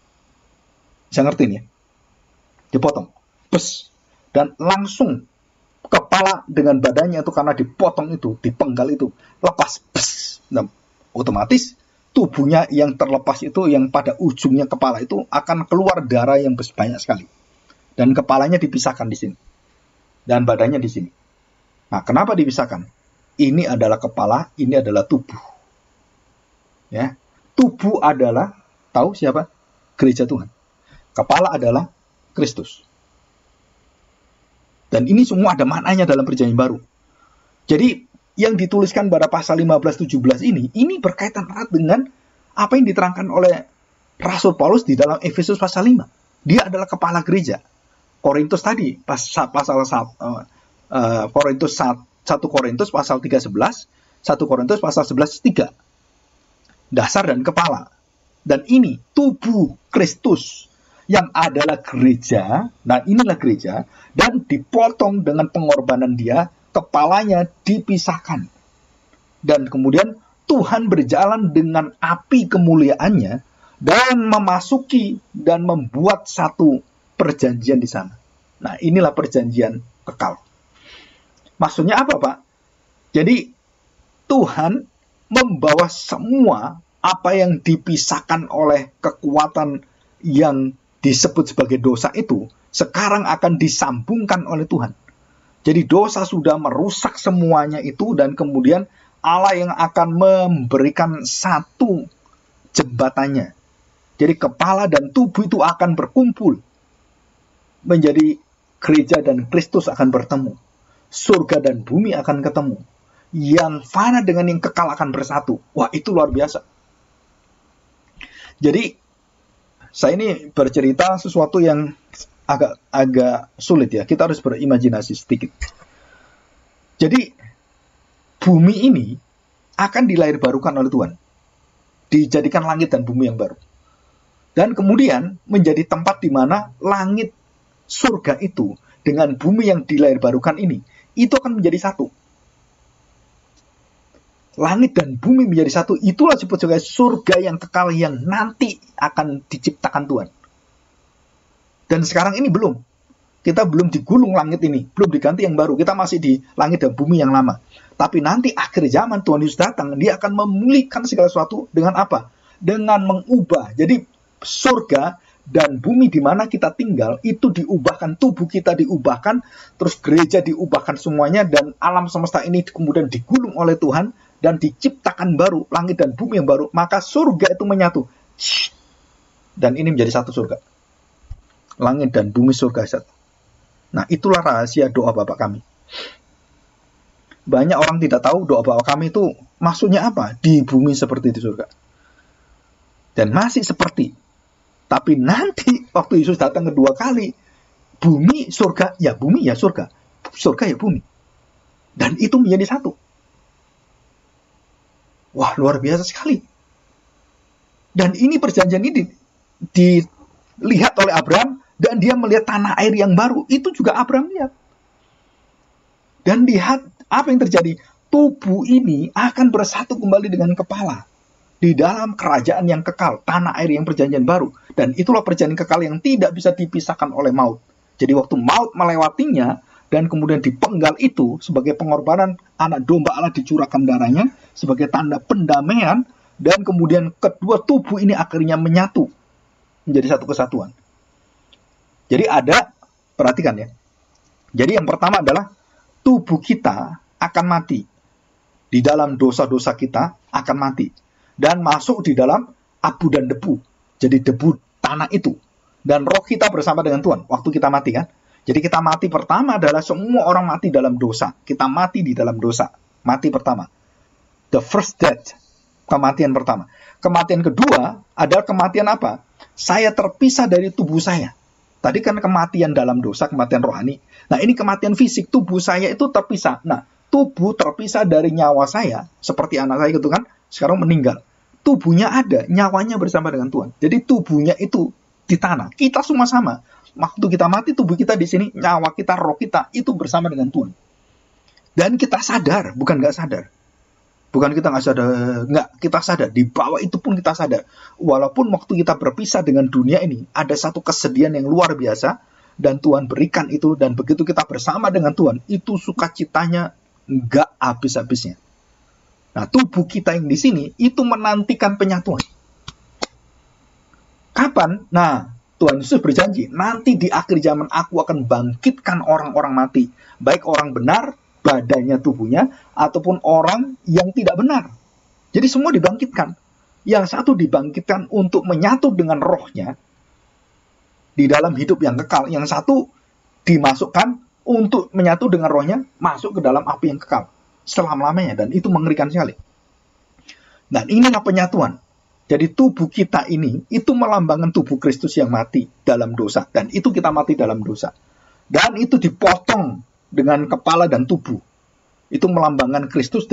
Bisa ngerti nih ya? Dipotong. Pss. Dan langsung kepala dengan badannya itu karena dipotong itu, dipenggal itu, lepas. Pss. Dan otomatis tubuhnya yang terlepas itu, yang pada ujungnya kepala itu akan keluar darah yang banyak sekali. Dan kepalanya dipisahkan di sini. Dan badannya di sini. Nah, kenapa dipisahkan? Ini adalah kepala, ini adalah tubuh. Ya, tubuh adalah, tahu siapa? Gereja Tuhan. Kepala adalah Kristus. Dan ini semua ada maknanya dalam perjanjian baru. Jadi yang dituliskan pada pasal lima belas tujuh belas ini, ini berkaitan erat dengan apa yang diterangkan oleh Rasul Paulus di dalam Efesus pasal lima. Dia adalah kepala gereja. Korintus tadi, pas, pasal satu, uh, uh, Korintus satu Korintus pasal tiga sebelas, satu Korintus pasal sebelas tiga. dasar dan kepala. Dan ini tubuh Kristus yang adalah gereja, dan inilah gereja, dan dipotong dengan pengorbanan dia, kepalanya dipisahkan. Dan kemudian Tuhan berjalan dengan api kemuliaannya dan memasuki dan membuat satu perjanjian di sana. Nah, inilah perjanjian kekal. Maksudnya apa, Pak? Jadi Tuhan membawa semua apa yang dipisahkan oleh kekuatan yang disebut sebagai dosa itu sekarang akan disambungkan oleh Tuhan. Jadi dosa sudah merusak semuanya itu, dan kemudian Allah yang akan memberikan satu jembatannya. Jadi kepala dan tubuh itu akan berkumpul menjadi gereja, dan Kristus akan bertemu. Surga dan bumi akan ketemu. Yang fana dengan yang kekal akan bersatu. Wah, itu luar biasa. Jadi saya ini bercerita sesuatu yang agak agak sulit ya. Kita harus berimajinasi sedikit. Jadi bumi ini akan dilahirbarukan oleh Tuhan. Dijadikan langit dan bumi yang baru. Dan kemudian menjadi tempat di mana langit surga itu dengan bumi yang dilahirbarukan ini, itu akan menjadi satu. Langit dan bumi menjadi satu, itulah disebut sebagai surga yang kekal yang nanti akan diciptakan Tuhan. Dan sekarang ini belum. Kita belum digulung langit ini, belum diganti yang baru. Kita masih di langit dan bumi yang lama. Tapi nanti akhir zaman Tuhan Yesus datang, dia akan memulihkan segala sesuatu dengan apa? Dengan mengubah. Jadi surga dan bumi di mana kita tinggal itu diubahkan, tubuh kita diubahkan, terus gereja diubahkan semuanya, dan alam semesta ini kemudian digulung oleh Tuhan dan diciptakan baru, langit dan bumi yang baru. Maka surga itu menyatu. Dan ini menjadi satu surga. Langit dan bumi surga satu. Nah, itulah rahasia doa Bapa kami. Banyak orang tidak tahu doa Bapa kami itu maksudnya apa? Di bumi seperti di surga. Dan masih seperti. Tapi nanti waktu Yesus datang kedua kali, bumi surga, ya bumi ya surga. Surga ya bumi. Dan itu menjadi satu. Wah, luar biasa sekali. Dan ini perjanjian ini dilihat oleh Abraham, dan dia melihat tanah air yang baru. Itu juga Abraham lihat. Dan lihat apa yang terjadi. Tubuh ini akan bersatu kembali dengan kepala. Di dalam kerajaan yang kekal. Tanah air yang perjanjian baru. Dan itulah perjanjian kekal yang tidak bisa dipisahkan oleh maut. Jadi waktu maut melewatinya, dan kemudian dipenggal itu sebagai pengorbanan anak domba Allah, dicurahkan darahnya sebagai tanda pendamaian, dan kemudian kedua tubuh ini akhirnya menyatu menjadi satu kesatuan. Jadi ada, perhatikan ya. Jadi yang pertama adalah tubuh kita akan mati. Di dalam dosa-dosa kita akan mati. Dan masuk di dalam abu dan debu. Jadi debu tanah itu. Dan roh kita bersama dengan Tuhan. Waktu kita mati kan. Jadi kita mati pertama adalah semua orang mati dalam dosa. Kita mati di dalam dosa. Mati pertama. The first death. Kematian pertama. Kematian kedua adalah kematian apa? Saya terpisah dari tubuh saya. Tadi kan kematian dalam dosa, kematian rohani. Nah, ini kematian fisik. Tubuh saya itu terpisah. Nah, tubuh terpisah dari nyawa saya. Seperti anak saya gitu kan. Sekarang meninggal. Tubuhnya ada. Nyawanya bersama dengan Tuhan. Jadi tubuhnya itu di tanah. Kita semua sama. Waktu kita mati, tubuh kita di sini, nyawa kita, roh kita, itu bersama dengan Tuhan. Dan kita sadar, bukan nggak sadar. Bukan kita nggak sadar, nggak, kita sadar. Di bawah itu pun kita sadar. Walaupun waktu kita berpisah dengan dunia ini, ada satu kesedihan yang luar biasa, dan Tuhan berikan itu, dan begitu kita bersama dengan Tuhan, itu sukacitanya nggak habis-habisnya. Nah, tubuh kita yang di sini, itu menantikan penyatuan. Kapan? Nah, Tuhan Yesus berjanji, nanti di akhir zaman aku akan bangkitkan orang-orang mati. Baik orang benar, badannya, tubuhnya, ataupun orang yang tidak benar. Jadi semua dibangkitkan. Yang satu dibangkitkan untuk menyatu dengan rohnya di dalam hidup yang kekal. Yang satu dimasukkan untuk menyatu dengan rohnya, masuk ke dalam api yang kekal selama-lamanya. Dan itu mengerikan sekali. Dan inilah penyatuan. Jadi tubuh kita ini, itu melambangkan tubuh Kristus yang mati dalam dosa. Dan itu kita mati dalam dosa. Dan itu dipotong dengan kepala dan tubuh. Itu melambangkan Kristus dan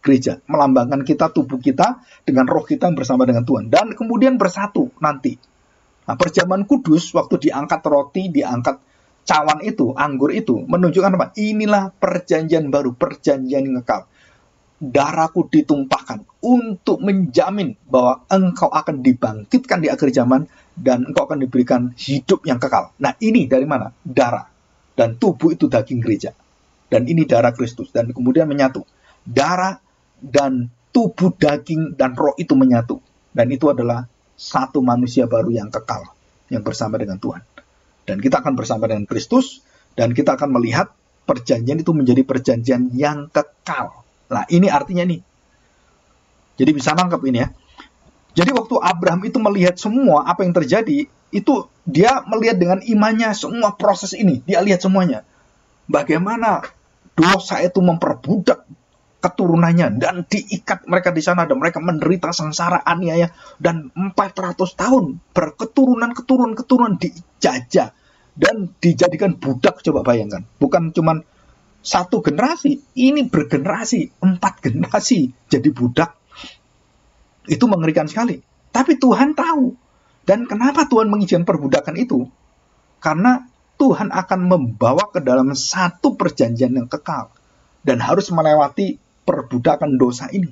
gereja, melambangkan kita, tubuh kita dengan roh kita yang bersama dengan Tuhan, dan kemudian bersatu nanti. Nah, perjamuan kudus waktu diangkat roti, diangkat cawan itu, anggur itu, menunjukkan apa? Inilah perjanjian baru, perjanjian yang kekal. Darahku ditumpahkan untuk menjamin bahwa engkau akan dibangkitkan di akhir zaman dan engkau akan diberikan hidup yang kekal. Nah, ini dari mana? Darah. Dan tubuh itu daging gereja. Dan ini darah Kristus. Dan kemudian menyatu. Darah dan tubuh, daging, dan roh itu menyatu. Dan itu adalah satu manusia baru yang kekal, yang bersama dengan Tuhan. Dan kita akan bersama dengan Kristus, dan kita akan melihat perjanjian itu menjadi perjanjian yang kekal. Nah, ini artinya nih. Jadi bisa nangkep ini ya. Jadi waktu Abraham itu melihat semua apa yang terjadi, itu dia melihat dengan imannya semua proses ini. Dia lihat semuanya. Bagaimana dosa itu memperbudak keturunannya dan diikat mereka di sana dan mereka menderita sengsara aniaya dan empat ratus tahun berketurunan-keturunan-keturunan dijajah dan dijadikan budak. Coba bayangkan. Bukan cuman satu generasi, ini bergenerasi, empat generasi jadi budak. Itu mengerikan sekali. Tapi Tuhan tahu. Dan kenapa Tuhan mengizinkan perbudakan itu? Karena Tuhan akan membawa ke dalam satu perjanjian yang kekal. Dan harus melewati perbudakan dosa ini.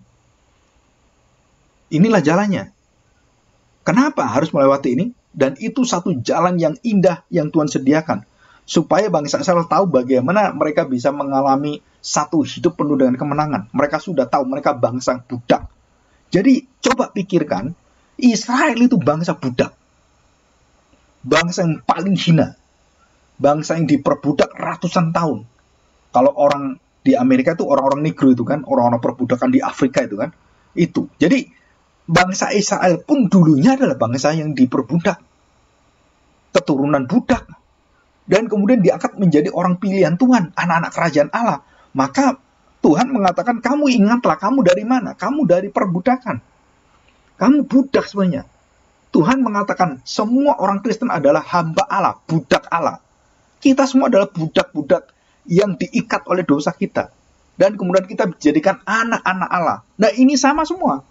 Inilah jalannya. Kenapa harus melewati ini? Dan itu satu jalan yang indah yang Tuhan sediakan. Supaya bangsa Israel tahu bagaimana mereka bisa mengalami satu hidup penuh dengan kemenangan. Mereka sudah tahu mereka bangsa budak. Jadi coba pikirkan, Israel itu bangsa budak. Bangsa yang paling hina. Bangsa yang diperbudak ratusan tahun. Kalau orang di Amerika itu orang-orang negro itu kan, orang-orang perbudakan di Afrika itu kan. Itu. Jadi bangsa Israel pun dulunya adalah bangsa yang diperbudak. Keturunan budak. Dan kemudian diangkat menjadi orang pilihan Tuhan, anak-anak kerajaan Allah. Maka Tuhan mengatakan, kamu ingatlah, kamu dari mana? Kamu dari perbudakan. Kamu budak sebenarnya. Tuhan mengatakan, semua orang Kristen adalah hamba Allah, budak Allah. Kita semua adalah budak-budak yang diikat oleh dosa kita. Dan kemudian kita dijadikan anak-anak Allah. Nah, ini sama semua.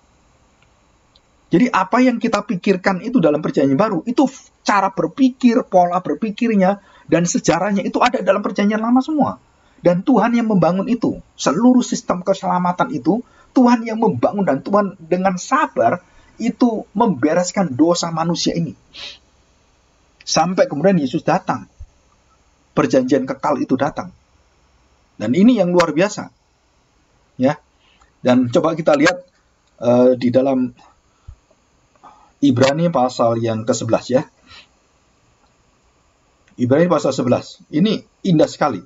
Jadi apa yang kita pikirkan itu dalam perjanjian baru, itu cara berpikir, pola berpikirnya, dan sejarahnya itu ada dalam perjanjian lama semua. Dan Tuhan yang membangun itu. Seluruh sistem keselamatan itu, Tuhan yang membangun dan Tuhan dengan sabar itu membereskan dosa manusia ini. Sampai kemudian Yesus datang. Perjanjian kekal itu datang. Dan ini yang luar biasa. Ya. Dan coba kita lihat uh, di dalam Ibrani pasal yang ke sebelas ya. Ibrani pasal sebelas. Ini indah sekali.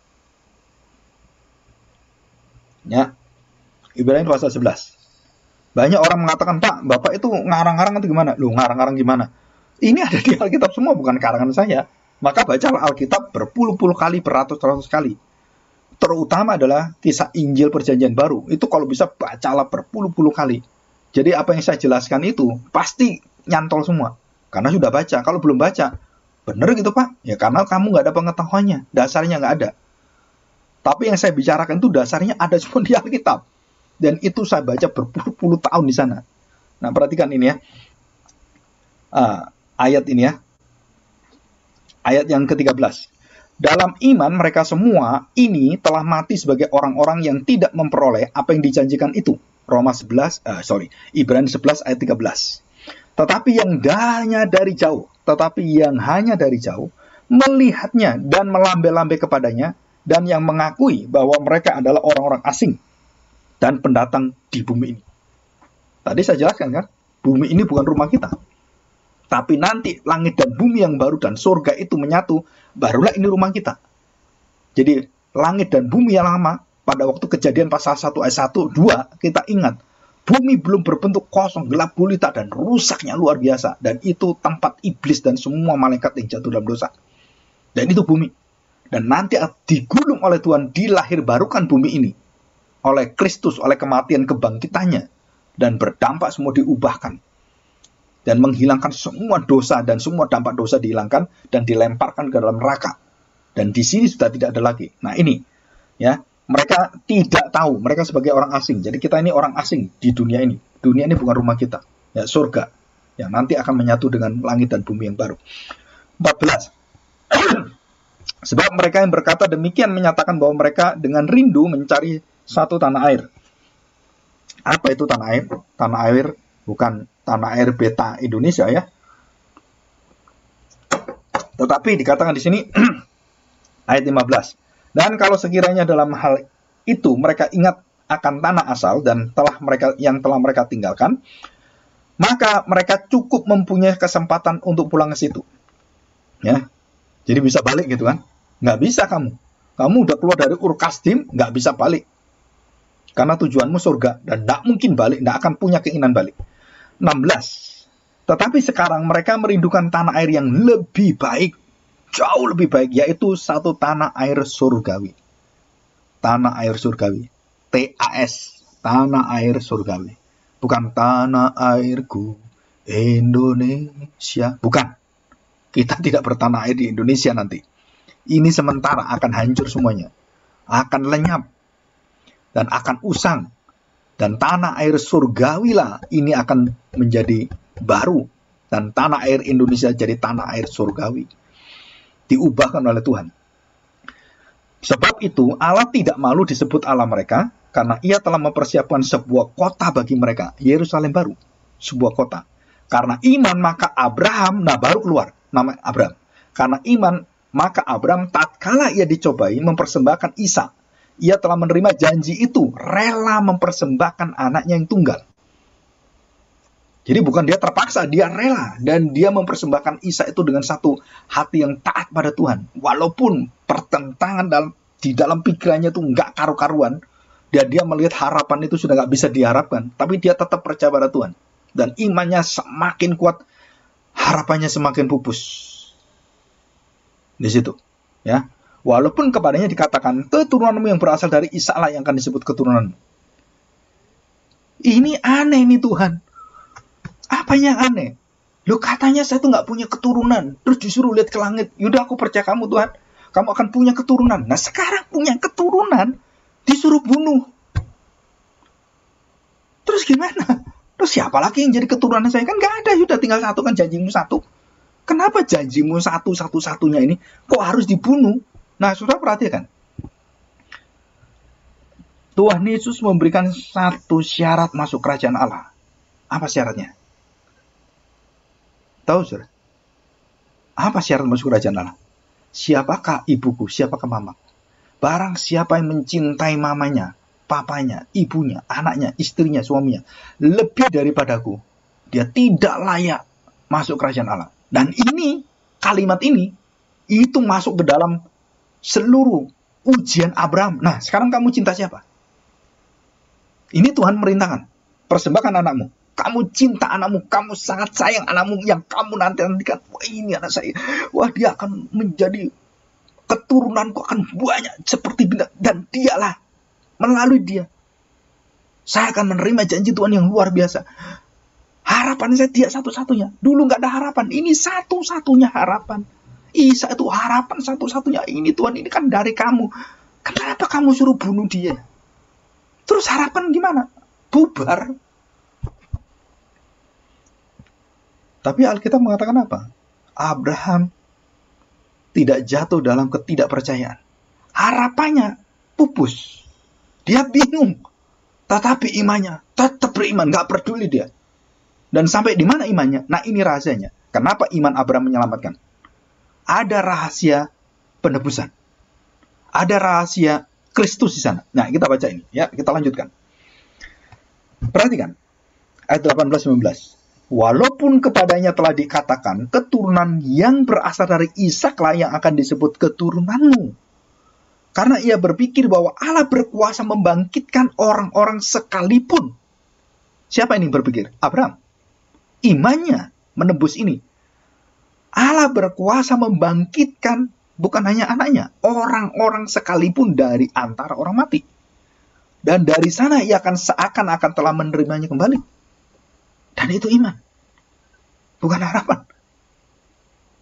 Ya. Ibrani pasal sebelas. Banyak orang mengatakan, Pak, Bapak itu ngarang-ngarang itu gimana? Loh, ngarang-ngarang gimana? Ini ada di Alkitab semua, bukan karangan saya. Maka bacalah Alkitab berpuluh-puluh kali, beratus-ratus kali. Terutama adalah kisah Injil Perjanjian Baru. Itu kalau bisa bacalah berpuluh-puluh kali. Jadi apa yang saya jelaskan itu pasti nyantol semua. Karena sudah baca. Kalau belum baca, benar gitu Pak? Ya karena kamu nggak ada pengetahuannya. Dasarnya nggak ada. Tapi yang saya bicarakan itu dasarnya ada semua di Alkitab. Dan itu saya baca berpuluh-puluh tahun di sana. Nah, perhatikan ini ya. Uh, ayat ini ya. Ayat yang ke tiga belas. Dalam iman mereka semua ini telah mati sebagai orang-orang yang tidak memperoleh apa yang dijanjikan itu. Roma sebelas, uh, sorry, Ibrani sebelas ayat tiga belas. Tetapi yang hanya dari jauh, tetapi yang hanya dari jauh, melihatnya dan melambai-lambai kepadanya, dan yang mengakui bahwa mereka adalah orang-orang asing dan pendatang di bumi ini. Tadi saya jelaskan kan, bumi ini bukan rumah kita. Tapi nanti langit dan bumi yang baru dan surga itu menyatu, barulah ini rumah kita. Jadi langit dan bumi yang lama, pada waktu Kejadian pasal satu ayat satu, dua, kita ingat, bumi belum berbentuk kosong, gelap gulita, dan rusaknya luar biasa. Dan itu tempat iblis dan semua malaikat yang jatuh dalam dosa. Dan itu bumi. Dan nanti digulung oleh Tuhan, dilahir barukan bumi ini. Oleh Kristus, oleh kematian kebangkitannya. Dan berdampak semua diubahkan. Dan menghilangkan semua dosa dan semua dampak dosa dihilangkan dan dilemparkan ke dalam neraka. Dan di sini sudah tidak ada lagi. Nah ini, ya. Mereka tidak tahu, mereka sebagai orang asing. Jadi kita ini orang asing di dunia ini. Dunia ini bukan rumah kita. Ya, surga yang nanti akan menyatu dengan langit dan bumi yang baru. empat belas. Sebab mereka yang berkata demikian menyatakan bahwa mereka dengan rindu mencari satu tanah air. Apa itu tanah air? Tanah air bukan tanah air beta Indonesia ya. Tetapi dikatakan di sini ayat lima belas. Dan kalau sekiranya dalam hal itu mereka ingat akan tanah asal dan telah mereka yang telah mereka tinggalkan, maka mereka cukup mempunyai kesempatan untuk pulang ke situ. Ya. Jadi bisa balik gitu kan? Nggak bisa kamu. Kamu udah keluar dari Ur Kasdim, nggak bisa balik. Karena tujuanmu surga dan nggak mungkin balik, nggak akan punya keinginan balik. enam belas. Tetapi sekarang mereka merindukan tanah air yang lebih baik, jauh lebih baik, yaitu satu tanah air surgawi. Tanah air surgawi. T A S. Tanah air surgawi. Bukan tanah airku Indonesia. Bukan. Kita tidak bertanah air di Indonesia nanti. Ini sementara akan hancur semuanya. Akan lenyap. Dan akan usang. Dan tanah air surgawi lah ini akan menjadi baru. Dan tanah air Indonesia jadi tanah air surgawi. Diubahkan oleh Tuhan. Sebab itu Allah tidak malu disebut Allah mereka, karena ia telah mempersiapkan sebuah kota bagi mereka, Yerusalem baru, sebuah kota. Karena iman maka Abraham, nah baru keluar nama Abraham. Karena iman maka Abraham tatkala ia dicobai mempersembahkan Ishak, ia telah menerima janji itu, rela mempersembahkan anaknya yang tunggal. Jadi bukan dia terpaksa, dia rela. Dan dia mempersembahkan Ishak itu dengan satu hati yang taat pada Tuhan. Walaupun pertentangan dalam, di dalam pikirannya itu nggak karu-karuan. Dan dia melihat harapan itu sudah nggak bisa diharapkan. Tapi dia tetap percaya pada Tuhan. Dan imannya semakin kuat, harapannya semakin pupus. Di situ. Ya. Walaupun kepadanya dikatakan, keturunanmu yang berasal dari Ishak lah yang akan disebut keturunanmu. Ini aneh nih Tuhan. Apa yang aneh? Loh katanya saya tuh nggak punya keturunan. Terus disuruh lihat ke langit. Yaudah aku percaya kamu Tuhan. Kamu akan punya keturunan. Nah sekarang punya keturunan. Disuruh bunuh. Terus gimana? Terus siapa lagi yang jadi keturunan saya? Kan nggak ada. Yaudah tinggal satu kan janjimu satu. Kenapa janjimu satu satu-satunya ini kok harus dibunuh? Nah saudara perhatikan. Tuhan Yesus memberikan satu syarat masuk kerajaan Allah. Apa syaratnya? Tahu saudara? Apa syarat masuk kerajaan Allah? Siapakah ibuku? Siapakah mamaku? Barang siapa yang mencintai mamanya, papanya, ibunya, anaknya, istrinya, suaminya, lebih daripadaku, dia tidak layak masuk kerajaan Allah. Dan ini, kalimat ini, itu masuk ke dalam seluruh ujian Abraham. Nah, sekarang kamu cinta siapa? Ini Tuhan merintahkan. Persembahkan anakmu. Kamu cinta anakmu, kamu sangat sayang anakmu yang kamu nanti-nantikan. Wah ini anak saya, wah dia akan menjadi keturunanku akan banyak seperti bintang. Dan dialah, melalui dia, saya akan menerima janji Tuhan yang luar biasa. Harapan saya dia satu-satunya. Dulu nggak ada harapan, ini satu-satunya harapan. Ishak itu harapan satu-satunya. Ini Tuhan, ini kan dari kamu. Kenapa kamu suruh bunuh dia? Terus harapan gimana? Bubar. Tapi Alkitab mengatakan apa? Abraham tidak jatuh dalam ketidakpercayaan. Harapannya pupus. Dia bingung. Tetapi imannya tetap beriman. Gak peduli dia. Dan sampai di mana imannya? Nah ini rahasianya. Kenapa iman Abraham menyelamatkan? Ada rahasia penebusan. Ada rahasia Kristus di sana. Nah kita baca ini. Ya, kita lanjutkan. Perhatikan. Ayat delapan belas sembilan belas. Walaupun kepadanya telah dikatakan keturunan yang berasal dari Ishak lah yang akan disebut keturunanmu. Karena ia berpikir bahwa Allah berkuasa membangkitkan orang-orang sekalipun. Siapa ini berpikir? Abraham. Imannya menebus ini. Allah berkuasa membangkitkan bukan hanya anaknya, orang-orang sekalipun dari antara orang mati. Dan dari sana ia akan seakan-akan telah menerimanya kembali. Dan itu iman. Bukan harapan.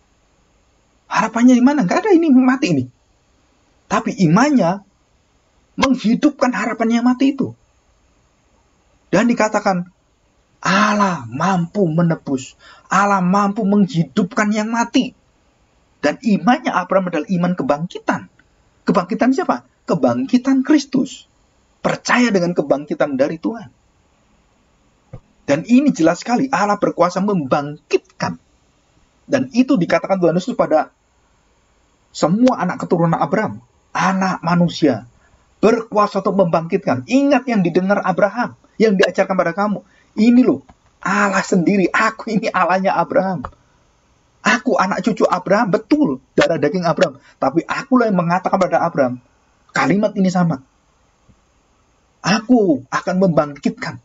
Harapannya di mana? Nggak ada, ini mati ini. Tapi imannya menghidupkan harapan yang mati itu. Dan dikatakan, Allah mampu menebus, Allah mampu menghidupkan yang mati. Dan imannya Abraham adalah iman kebangkitan. Kebangkitan siapa? Kebangkitan Kristus. Percaya dengan kebangkitan dari Tuhan. Dan ini jelas sekali, Allah berkuasa membangkitkan. Dan itu dikatakan Tuhan Yesus pada semua anak keturunan Abraham. Anak manusia berkuasa untuk membangkitkan. Ingat yang didengar Abraham, yang diajarkan pada kamu. Ini loh, Allah sendiri. Aku ini Allahnya Abraham. Aku anak cucu Abraham, betul. Darah daging Abraham. Tapi akulah yang mengatakan pada Abraham. Kalimat ini sama. Aku akan membangkitkan.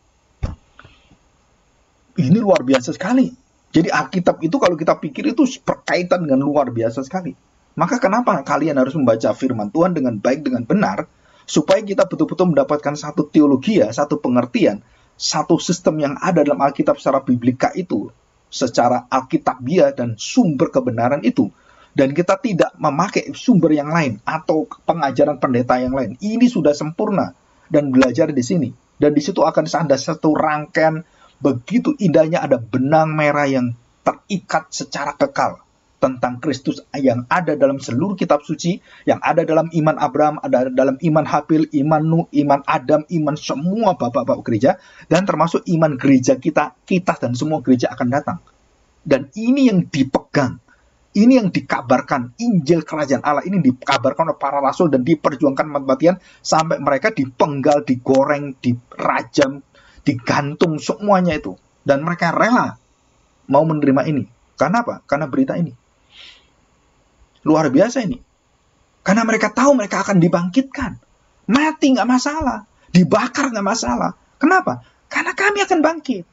Ini luar biasa sekali. Jadi Alkitab itu kalau kita pikir itu berkaitan dengan luar biasa sekali. Maka kenapa kalian harus membaca firman Tuhan dengan baik, dengan benar. Supaya kita betul-betul mendapatkan satu teologi, satu pengertian. Satu sistem yang ada dalam Alkitab secara biblika itu, secara alkitabiah dan sumber kebenaran itu, dan kita tidak memakai sumber yang lain atau pengajaran pendeta yang lain. Ini sudah sempurna dan belajar di sini, dan di situ akan ada satu rangkaian begitu indahnya, ada benang merah yang terikat secara kekal tentang Kristus yang ada dalam seluruh kitab suci, yang ada dalam iman Abraham, ada dalam iman Habil, iman Nuh, iman Adam, iman semua bapak-bapak gereja, dan termasuk iman gereja kita, kita dan semua gereja akan datang. Dan ini yang dipegang, ini yang dikabarkan, Injil Kerajaan Allah ini dikabarkan oleh para rasul dan diperjuangkan mati-matian sampai mereka dipenggal, digoreng, dirajam, digantung, semuanya itu. Dan mereka rela mau menerima ini. Karena apa? Karena berita ini. Luar biasa ini. Karena mereka tahu mereka akan dibangkitkan. Mati nggak masalah. Dibakar nggak masalah. Kenapa? Karena kami akan bangkit.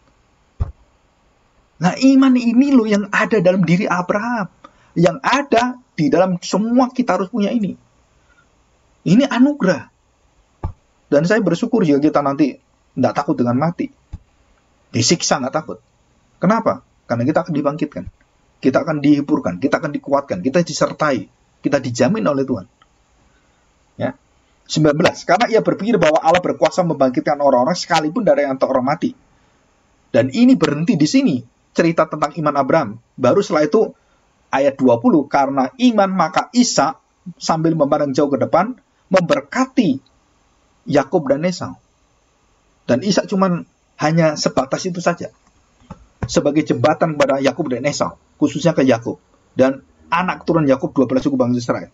Nah, iman ini loh yang ada dalam diri Abraham. Yang ada di dalam semua kita harus punya ini. Ini anugerah. Dan saya bersyukur jika kita nanti nggak takut dengan mati. Disiksa nggak takut. Kenapa? Karena kita akan dibangkitkan. Kita akan dihiburkan, kita akan dikuatkan, kita disertai, kita dijamin oleh Tuhan. Ya. sembilan belas. Karena ia berpikir bahwa Allah berkuasa membangkitkan orang-orang sekalipun dari antara orang mati. Dan ini berhenti di sini, cerita tentang iman Abraham. Baru setelah itu ayat dua puluh, karena iman maka Ishak sambil memandang jauh ke depan memberkati Yakub dan Esau. Dan Ishak cuman hanya sebatas itu saja. Sebagai jembatan kepada Yakub dan Esau, khususnya ke Yakub dan anak keturunan Yakub, dua belas suku bangsa Israel.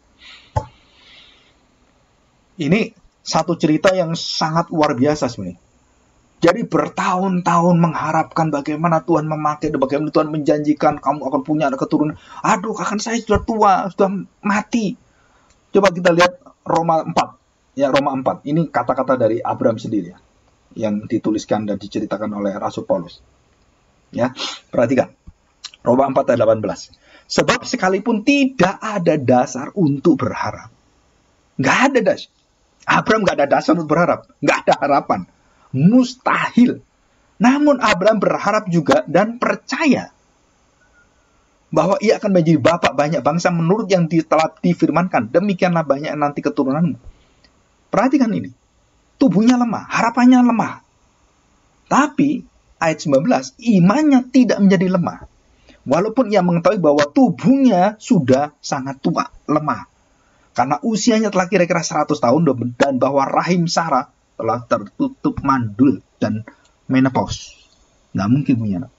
Ini satu cerita yang sangat luar biasa sebenarnya. Jadi bertahun-tahun mengharapkan bagaimana Tuhan memakai, bagaimana Tuhan menjanjikan kamu akan punya anak keturunan. Aduh, kakak saya sudah tua, sudah mati. Coba kita lihat Roma empat. Ya, Roma empat. Ini kata-kata dari Abraham sendiri ya, yang dituliskan dan diceritakan oleh Rasul Paulus. Ya, perhatikan. Roma empat ayat delapan belas. Sebab sekalipun tidak ada dasar untuk berharap. Nggak ada dasar. Abraham nggak ada dasar untuk berharap. Nggak ada harapan. Mustahil. Namun Abraham berharap juga dan percaya bahwa ia akan menjadi bapak banyak bangsa menurut yang telah difirmankan. Demikianlah banyak nanti keturunanmu. Perhatikan ini. Tubuhnya lemah. Harapannya lemah. Tapi ayat sembilan belas, imannya tidak menjadi lemah. Walaupun ia mengetahui bahwa tubuhnya sudah sangat tua, lemah. Karena usianya telah kira-kira seratus tahun dan bahwa rahim Sarah telah tertutup mandul dan menopause. Nggak mungkin punya anak.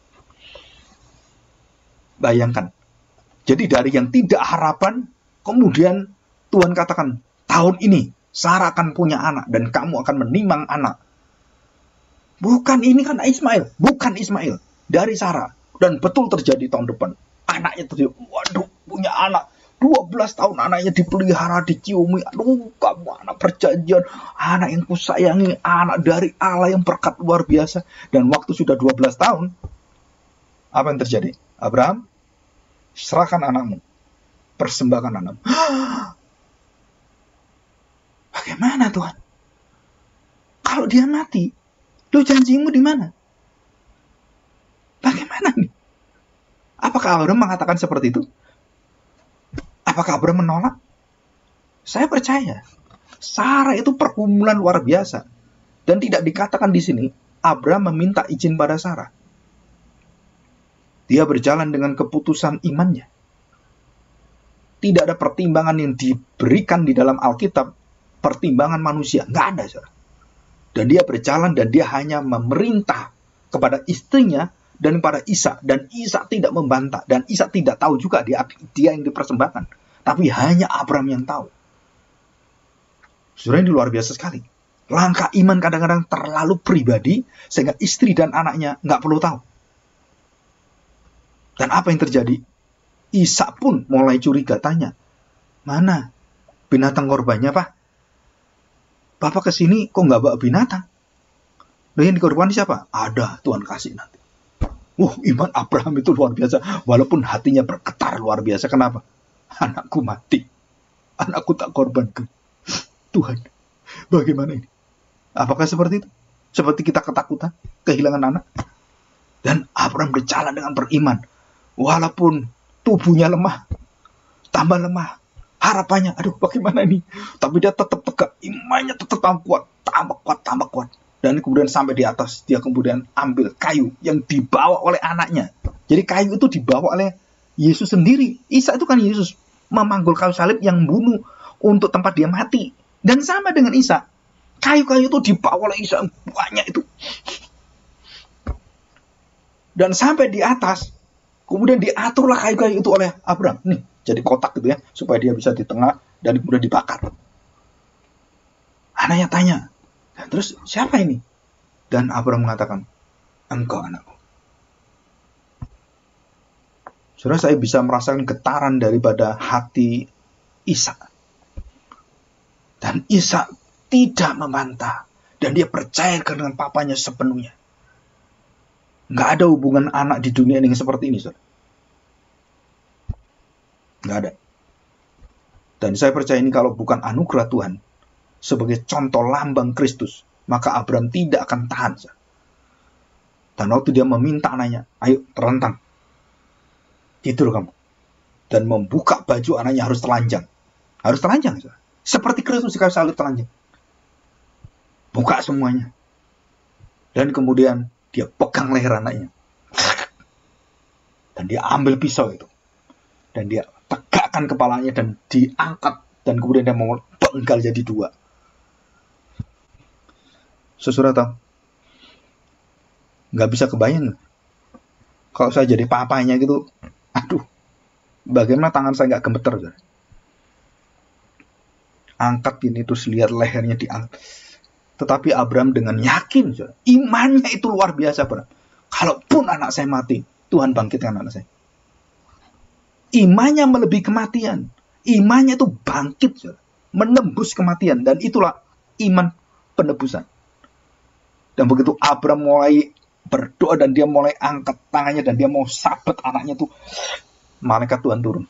Bayangkan. Jadi dari yang tidak harapan, kemudian Tuhan katakan, tahun ini Sarah akan punya anak dan kamu akan menimang anak. Bukan, ini kan Ismail. Bukan Ismail. Dari Sarah. Dan betul terjadi tahun depan. Anaknya terjadi. Waduh, punya anak. dua belas tahun anaknya dipelihara, diciumi. Aduh, kamu anak perjanjian. Anak yang kusayangi. Anak dari Allah yang berkat luar biasa. Dan waktu sudah dua belas tahun. Apa yang terjadi? Abraham, serahkan anakmu. Persembahkan anakmu. Bagaimana Tuhan? Kalau dia mati, lu janjimu di mana? Bagaimana nih? Apakah Abraham mengatakan seperti itu? Apakah Abraham menolak? Saya percaya. Sarah itu pergumulan luar biasa. Dan tidak dikatakan di sini Abraham meminta izin pada Sarah. Dia berjalan dengan keputusan imannya. Tidak ada pertimbangan yang diberikan di dalam Alkitab, pertimbangan manusia. Nggak ada, saudara. Dan dia berjalan dan dia hanya memerintah kepada istrinya dan kepada Ishak. Dan Ishak tidak membantah. Dan Ishak tidak tahu juga dia, dia yang dipersembahkan. Tapi hanya Abraham yang tahu. Saudara, ini luar biasa sekali. Langkah iman kadang-kadang terlalu pribadi sehingga istri dan anaknya nggak perlu tahu. Dan apa yang terjadi? Ishak pun mulai curiga, tanya, mana binatang korbannya, Pak? Bapak kesini kok nggak bawa binatang? Loh, yang dikorban siapa? Ada, Tuhan kasih nanti. Wah, iman Abraham itu luar biasa. Walaupun hatinya bergetar luar biasa. Kenapa? Anakku mati. Anakku tak korbankan. Tuhan, bagaimana ini? Apakah seperti itu? Seperti kita ketakutan, kehilangan anak? Dan Abraham berjalan dengan beriman. Walaupun tubuhnya lemah, tambah lemah, harapannya, aduh bagaimana ini? Tapi dia tetap tegak, imannya tetap tambah kuat, tambah kuat, tambah kuat. Dan kemudian sampai di atas, dia kemudian ambil kayu yang dibawa oleh anaknya. Jadi kayu itu dibawa oleh Yesus sendiri. Ishak itu kan Yesus memanggul kayu salib yang bunuh untuk tempat dia mati. Dan sama dengan Ishak, kayu-kayu itu dibawa oleh Ishak banyak itu. Dan sampai di atas, kemudian diaturlah kayu-kayu itu oleh Abraham. Nih, jadi kotak gitu ya, supaya dia bisa di tengah dan kemudian dibakar. Anaknya tanya, dan terus siapa ini? Dan Abraham mengatakan, engkau anakku. Saudara, saya bisa merasakan getaran daripada hati Ishak. Dan Ishak tidak membantah. Dan dia percaya dengan papanya sepenuhnya. Nggak ada hubungan anak di dunia ini seperti ini, saudara. Nggak ada. Dan saya percaya ini kalau bukan anugerah Tuhan, sebagai contoh lambang Kristus, maka Abraham tidak akan tahan, saudara. Dan waktu dia meminta anaknya, ayo terentang. Tidur kamu. Dan membuka baju anaknya harus telanjang. Harus telanjang, saudara. Seperti Kristus dikasih salib telanjang. Buka semuanya. Dan kemudian dia pegang leher anaknya. Dan dia ambil pisau itu. Dan dia tegakkan kepalanya dan diangkat. Dan kemudian dia mau penggal jadi dua. Saudara tahu? Nggak bisa kebayang. Kalau saya jadi papanya gitu, aduh, bagaimana tangan saya nggak gemeter, saudara? Angkat ini terus lihat lehernya diangkat. Tetapi Abraham dengan yakin, saudara, imannya itu luar biasa, Abraham. Kalaupun anak saya mati, Tuhan bangkitkan anak saya. Imannya melebihi kematian. Imannya itu bangkit, saudara, menembus kematian. Dan itulah iman penebusan. Dan begitu Abraham mulai berdoa dan dia mulai angkat tangannya dan dia mau sabet anaknya tuh, malaikat Tuhan turun.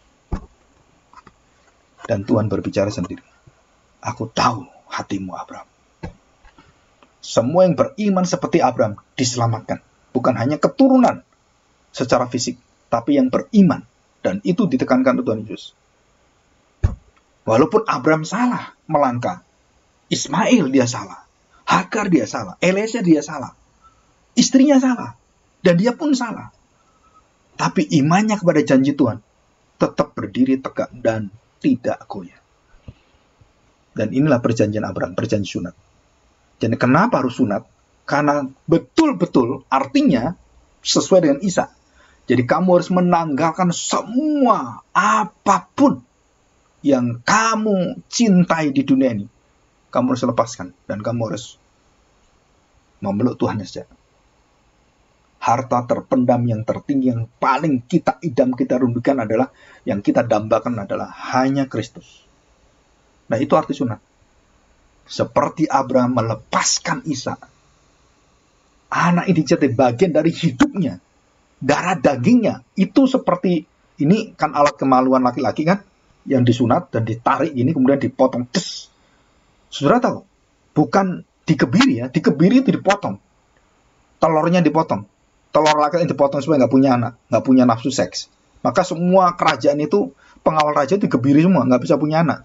Dan Tuhan berbicara sendiri. Aku tahu hatimu, Abraham. Semua yang beriman seperti Abraham diselamatkan. Bukan hanya keturunan secara fisik, tapi yang beriman. Dan itu ditekankan oleh Tuhan Yesus. Walaupun Abraham salah melangkah, Ismail dia salah, Hagar dia salah, Eliezer dia salah, istrinya salah, dan dia pun salah. Tapi imannya kepada janji Tuhan tetap berdiri tegak dan tidak goyah. Dan inilah perjanjian Abraham, perjanjian sunat. Jadi kenapa harus sunat? Karena betul-betul artinya sesuai dengan Ishak. Jadi kamu harus menanggalkan semua apapun yang kamu cintai di dunia ini. Kamu harus lepaskan dan kamu harus memeluk Tuhan saja. Harta terpendam yang tertinggi, yang paling kita idam, kita rindukan adalah, yang kita dambakan adalah hanya Kristus. Nah, itu arti sunat. Seperti Abraham melepaskan Ishak. Anak ini jadi bagian dari hidupnya. Darah dagingnya. Itu seperti, ini kan alat kemaluan laki-laki kan, yang disunat dan ditarik ini kemudian dipotong. Des. Saudara tahu? Bukan dikebiri ya. Dikebiri itu dipotong. Telurnya dipotong. Telur laki yang dipotong supaya nggak punya anak. Nggak punya nafsu seks. Maka semua kerajaan itu, pengawal raja itu dikebiri semua. Nggak bisa punya anak.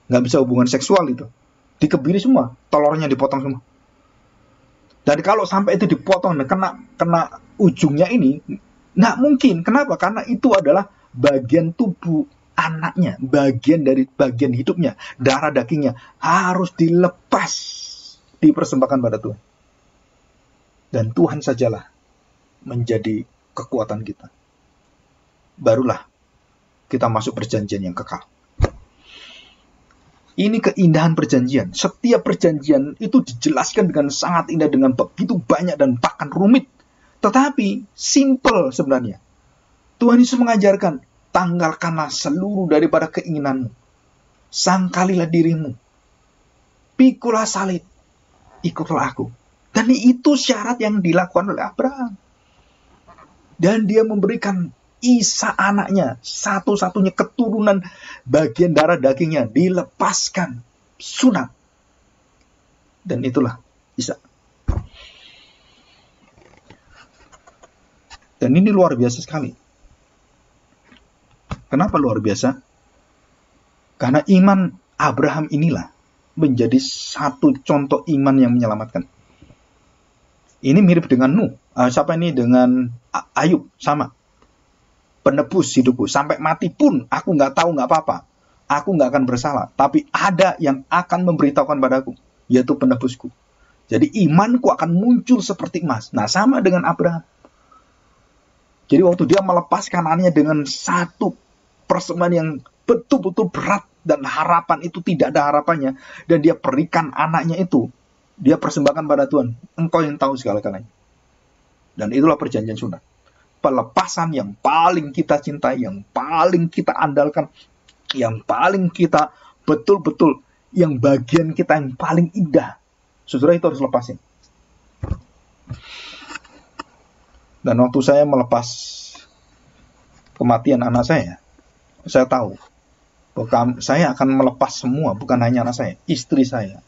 nggak bisa hubungan seksual itu. Dikebiri semua, telurnya dipotong semua. Dan kalau sampai itu dipotong, kena kena ujungnya ini, nggak mungkin. Kenapa? Karena itu adalah bagian tubuh anaknya, bagian dari bagian hidupnya, darah dagingnya harus dilepas, dipersembahkan pada Tuhan. Dan Tuhan sajalah menjadi kekuatan kita. Barulah kita masuk perjanjian yang kekal. Ini keindahan perjanjian. Setiap perjanjian itu dijelaskan dengan sangat indah, dengan begitu banyak dan bahkan rumit. Tetapi simple sebenarnya. Tuhan Yesus mengajarkan, tanggalkanlah seluruh daripada keinginanmu. Sangkalilah dirimu. Pikulah salib. Ikutlah aku. Dan itu syarat yang dilakukan oleh Abraham. Dan dia memberikan Isa anaknya, satu-satunya keturunan bagian darah dagingnya, dilepaskan sunat. Dan itulah Isa. Dan ini luar biasa sekali. Kenapa luar biasa? Karena iman Abraham inilah menjadi satu contoh iman yang menyelamatkan. Ini mirip dengan Nuh. Uh, siapa ini? Dengan Ayub, sama. Penebus hidupku, sampai mati pun aku nggak tahu, nggak apa-apa, aku nggak akan bersalah, tapi ada yang akan memberitahukan padaku, yaitu penebusku. Jadi imanku akan muncul seperti emas. Nah, sama dengan Abraham. Jadi waktu dia melepaskan anaknya dengan satu persembahan yang betul-betul berat, dan harapan itu tidak ada harapannya, dan dia berikan anaknya itu, dia persembahkan pada Tuhan. Engkau yang tahu segala-galanya. Dan itulah perjanjian sunat. Pelepasan yang paling kita cintai, yang paling kita andalkan, yang paling kita betul-betul, yang bagian kita yang paling indah. Saudara, itu harus lepasin. Dan waktu saya melepas kematian anak saya, saya tahu bahwa saya akan melepas semua, bukan hanya anak saya, istri saya,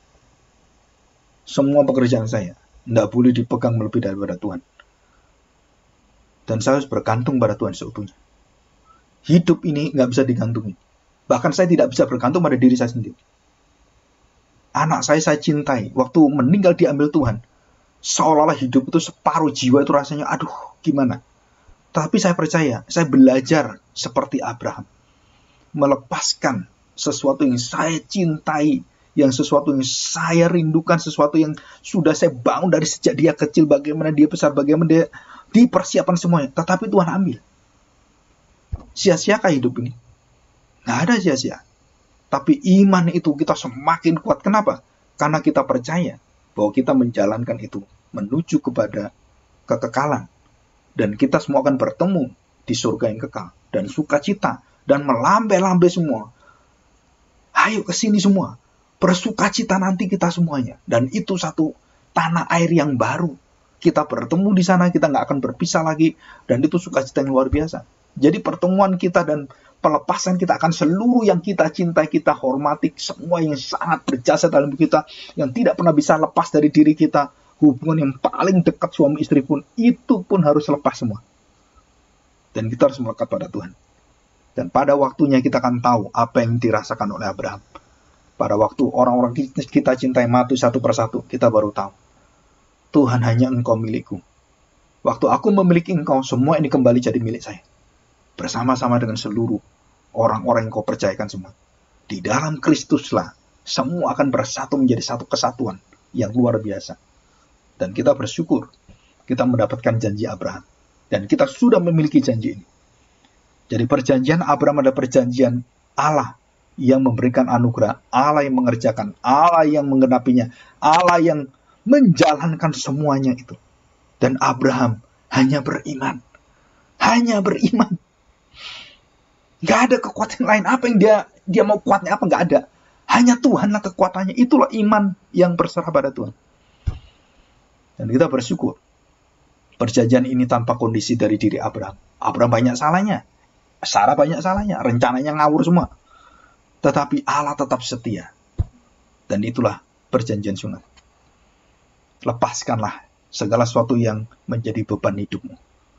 semua pekerjaan saya, tidak boleh dipegang lebih daripada Tuhan. Dan saya harus bergantung pada Tuhan seutuhnya. Hidup ini nggak bisa digantungi. Bahkan saya tidak bisa bergantung pada diri saya sendiri. Anak saya saya cintai. Waktu meninggal diambil Tuhan. Seolah-olah hidup itu separuh jiwa itu rasanya, aduh gimana. Tapi saya percaya, saya belajar seperti Abraham. Melepaskan sesuatu yang saya cintai. Yang sesuatu yang saya rindukan. Sesuatu yang sudah saya bangun dari sejak dia kecil. Bagaimana dia besar, bagaimana dia dipersiapkan semuanya, tetapi Tuhan ambil. Sia-siakah hidup ini? Nggak ada sia-sia. Tapi iman itu kita semakin kuat. Kenapa? Karena kita percaya bahwa kita menjalankan itu menuju kepada kekekalan. Dan kita semua akan bertemu di surga yang kekal. Dan sukacita. Dan melambai-lambai semua. Ayo ke sini semua. Bersukacita nanti kita semuanya. Dan itu satu tanah air yang baru. Kita bertemu di sana, kita nggak akan berpisah lagi. Dan itu sukacita yang luar biasa. Jadi pertemuan kita dan pelepasan kita akan seluruh yang kita cintai, kita hormati, semua yang sangat berjasa dalam hidup kita, yang tidak pernah bisa lepas dari diri kita, hubungan yang paling dekat suami istri pun, itu pun harus lepas semua. Dan kita harus melekat pada Tuhan. Dan pada waktunya kita akan tahu apa yang dirasakan oleh Abraham. Pada waktu orang-orang kita cintai mati satu persatu, kita baru tahu. Tuhan, hanya Engkau milikku. Waktu aku memiliki Engkau, semua ini kembali jadi milik saya. Bersama-sama dengan seluruh orang-orang yang Kau percayakan semua. Di dalam Kristuslah, semua akan bersatu menjadi satu kesatuan yang luar biasa. Dan kita bersyukur, kita mendapatkan janji Abraham. Dan kita sudah memiliki janji ini. Jadi perjanjian Abraham adalah perjanjian Allah yang memberikan anugerah, Allah yang mengerjakan, Allah yang menggenapinya, Allah yang menjalankan semuanya itu. Dan Abraham hanya beriman. Hanya beriman. Gak ada kekuatan lain. Apa yang dia dia mau kuatnya apa? Gak ada. Hanya Tuhanlah kekuatannya. Itulah iman yang berserah pada Tuhan. Dan kita bersyukur. Perjanjian ini tanpa kondisi dari diri Abraham. Abraham banyak salahnya. Sarah banyak salahnya. Rencananya ngawur semua. Tetapi Allah tetap setia. Dan itulah perjanjian sunat. Lepaskanlah segala sesuatu yang menjadi beban hidupmu.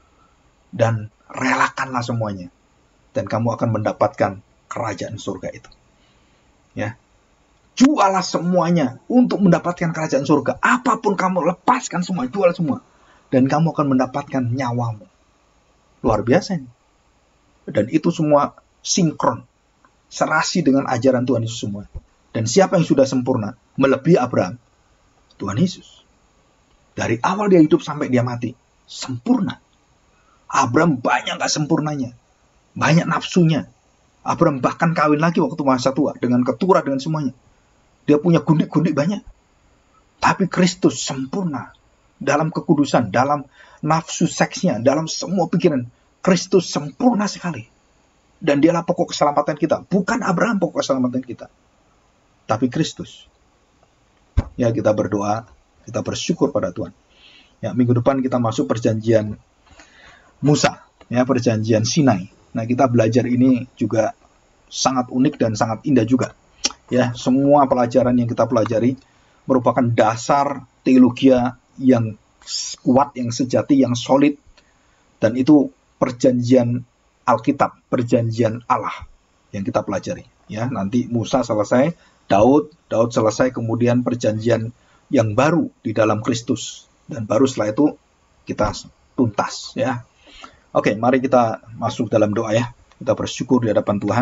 Dan relakanlah semuanya. Dan kamu akan mendapatkan kerajaan surga itu. Ya, jualah semuanya untuk mendapatkan kerajaan surga. Apapun kamu, lepaskan semua, jual semua. Dan kamu akan mendapatkan nyawamu. Luar biasa ini. Dan itu semua sinkron, serasi dengan ajaran Tuhan Yesus semua. Dan siapa yang sudah sempurna, melebihi Abraham? Tuhan Yesus. Dari awal dia hidup sampai dia mati, sempurna. Abraham banyak gak sempurnanya. Banyak nafsunya. Abraham bahkan kawin lagi waktu masa tua, dengan keturah, dengan semuanya. Dia punya gundik-gundik banyak. Tapi Kristus sempurna. Dalam kekudusan, dalam nafsu seksnya, dalam semua pikiran. Kristus sempurna sekali. Dan dialah pokok keselamatan kita. Bukan Abraham pokok keselamatan kita, tapi Kristus. Ya, kita berdoa, kita bersyukur pada Tuhan. Ya, minggu depan kita masuk perjanjian Musa, ya, perjanjian Sinai. Nah, kita belajar ini juga sangat unik dan sangat indah juga. Ya, semua pelajaran yang kita pelajari merupakan dasar teologi yang kuat, yang sejati, yang solid. Dan itu perjanjian Alkitab, perjanjian Allah yang kita pelajari. Ya, nanti Musa selesai, Daud, Daud selesai, kemudian perjanjian yang baru di dalam Kristus. Dan baru setelah itu kita tuntas. Ya, oke, mari kita masuk dalam doa ya. Kita bersyukur di hadapan Tuhan.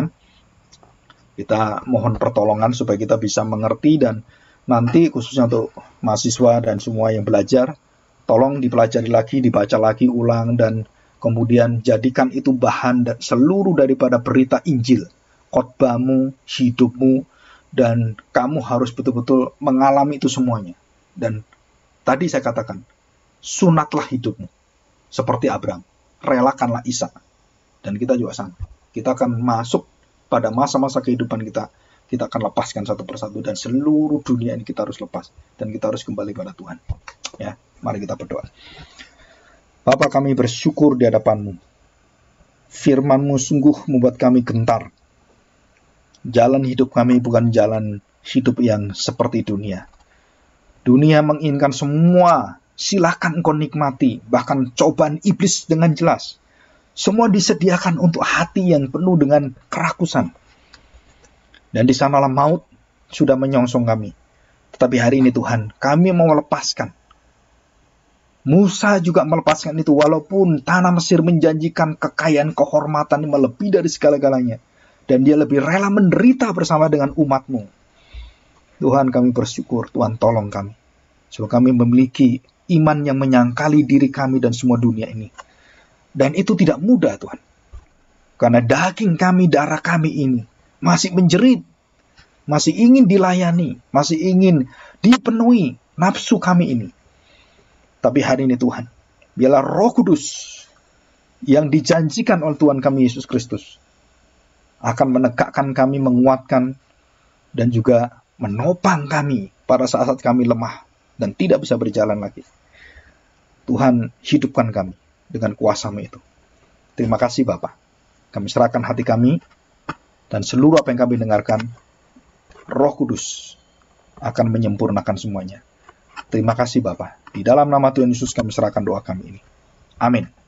Kita mohon pertolongan supaya kita bisa mengerti, dan nanti khususnya untuk mahasiswa dan semua yang belajar, tolong dipelajari lagi, dibaca lagi ulang, dan kemudian jadikan itu bahan dan seluruh daripada berita Injil, khotbahmu, hidupmu, dan kamu harus betul-betul mengalami itu semuanya. Dan tadi saya katakan, sunatlah hidupmu seperti Abraham, relakanlah Ishak. Dan kita juga sama. Kita akan masuk pada masa-masa kehidupan kita, kita akan lepaskan satu persatu, dan seluruh dunia ini kita harus lepas, dan kita harus kembali pada Tuhan. Ya, mari kita berdoa. Bapa, kami bersyukur di hadapan-Mu. Firman-Mu sungguh membuat kami gentar. Jalan hidup kami bukan jalan hidup yang seperti dunia. Dunia menginginkan semua, silakan engkau nikmati, bahkan cobaan iblis dengan jelas. Semua disediakan untuk hati yang penuh dengan kerakusan. Dan di sanalah maut sudah menyongsong kami. Tetapi hari ini Tuhan, kami mau melepaskan. Musa juga melepaskan itu, walaupun tanah Mesir menjanjikan kekayaan, kehormatan yang melebihi dari segala-galanya. Dan dia lebih rela menderita bersama dengan umat-Mu. Tuhan, kami bersyukur, Tuhan tolong kami. Supaya kami memiliki iman yang menyangkali diri kami dan semua dunia ini. Dan itu tidak mudah, Tuhan. Karena daging kami, darah kami ini masih menjerit, masih ingin dilayani, masih ingin dipenuhi nafsu kami ini. Tapi hari ini Tuhan, biarlah Roh Kudus yang dijanjikan oleh Tuhan kami Yesus Kristus akan menegakkan kami, menguatkan, dan juga menopang kami pada saat-saat kami lemah dan tidak bisa berjalan lagi. Tuhan, hidupkan kami dengan kuasa-Mu itu. Terima kasih Bapa. Kami serahkan hati kami dan seluruh apa yang kami dengarkan. Roh Kudus akan menyempurnakan semuanya. Terima kasih Bapa. Di dalam nama Tuhan Yesus kami serahkan doa kami ini. Amin.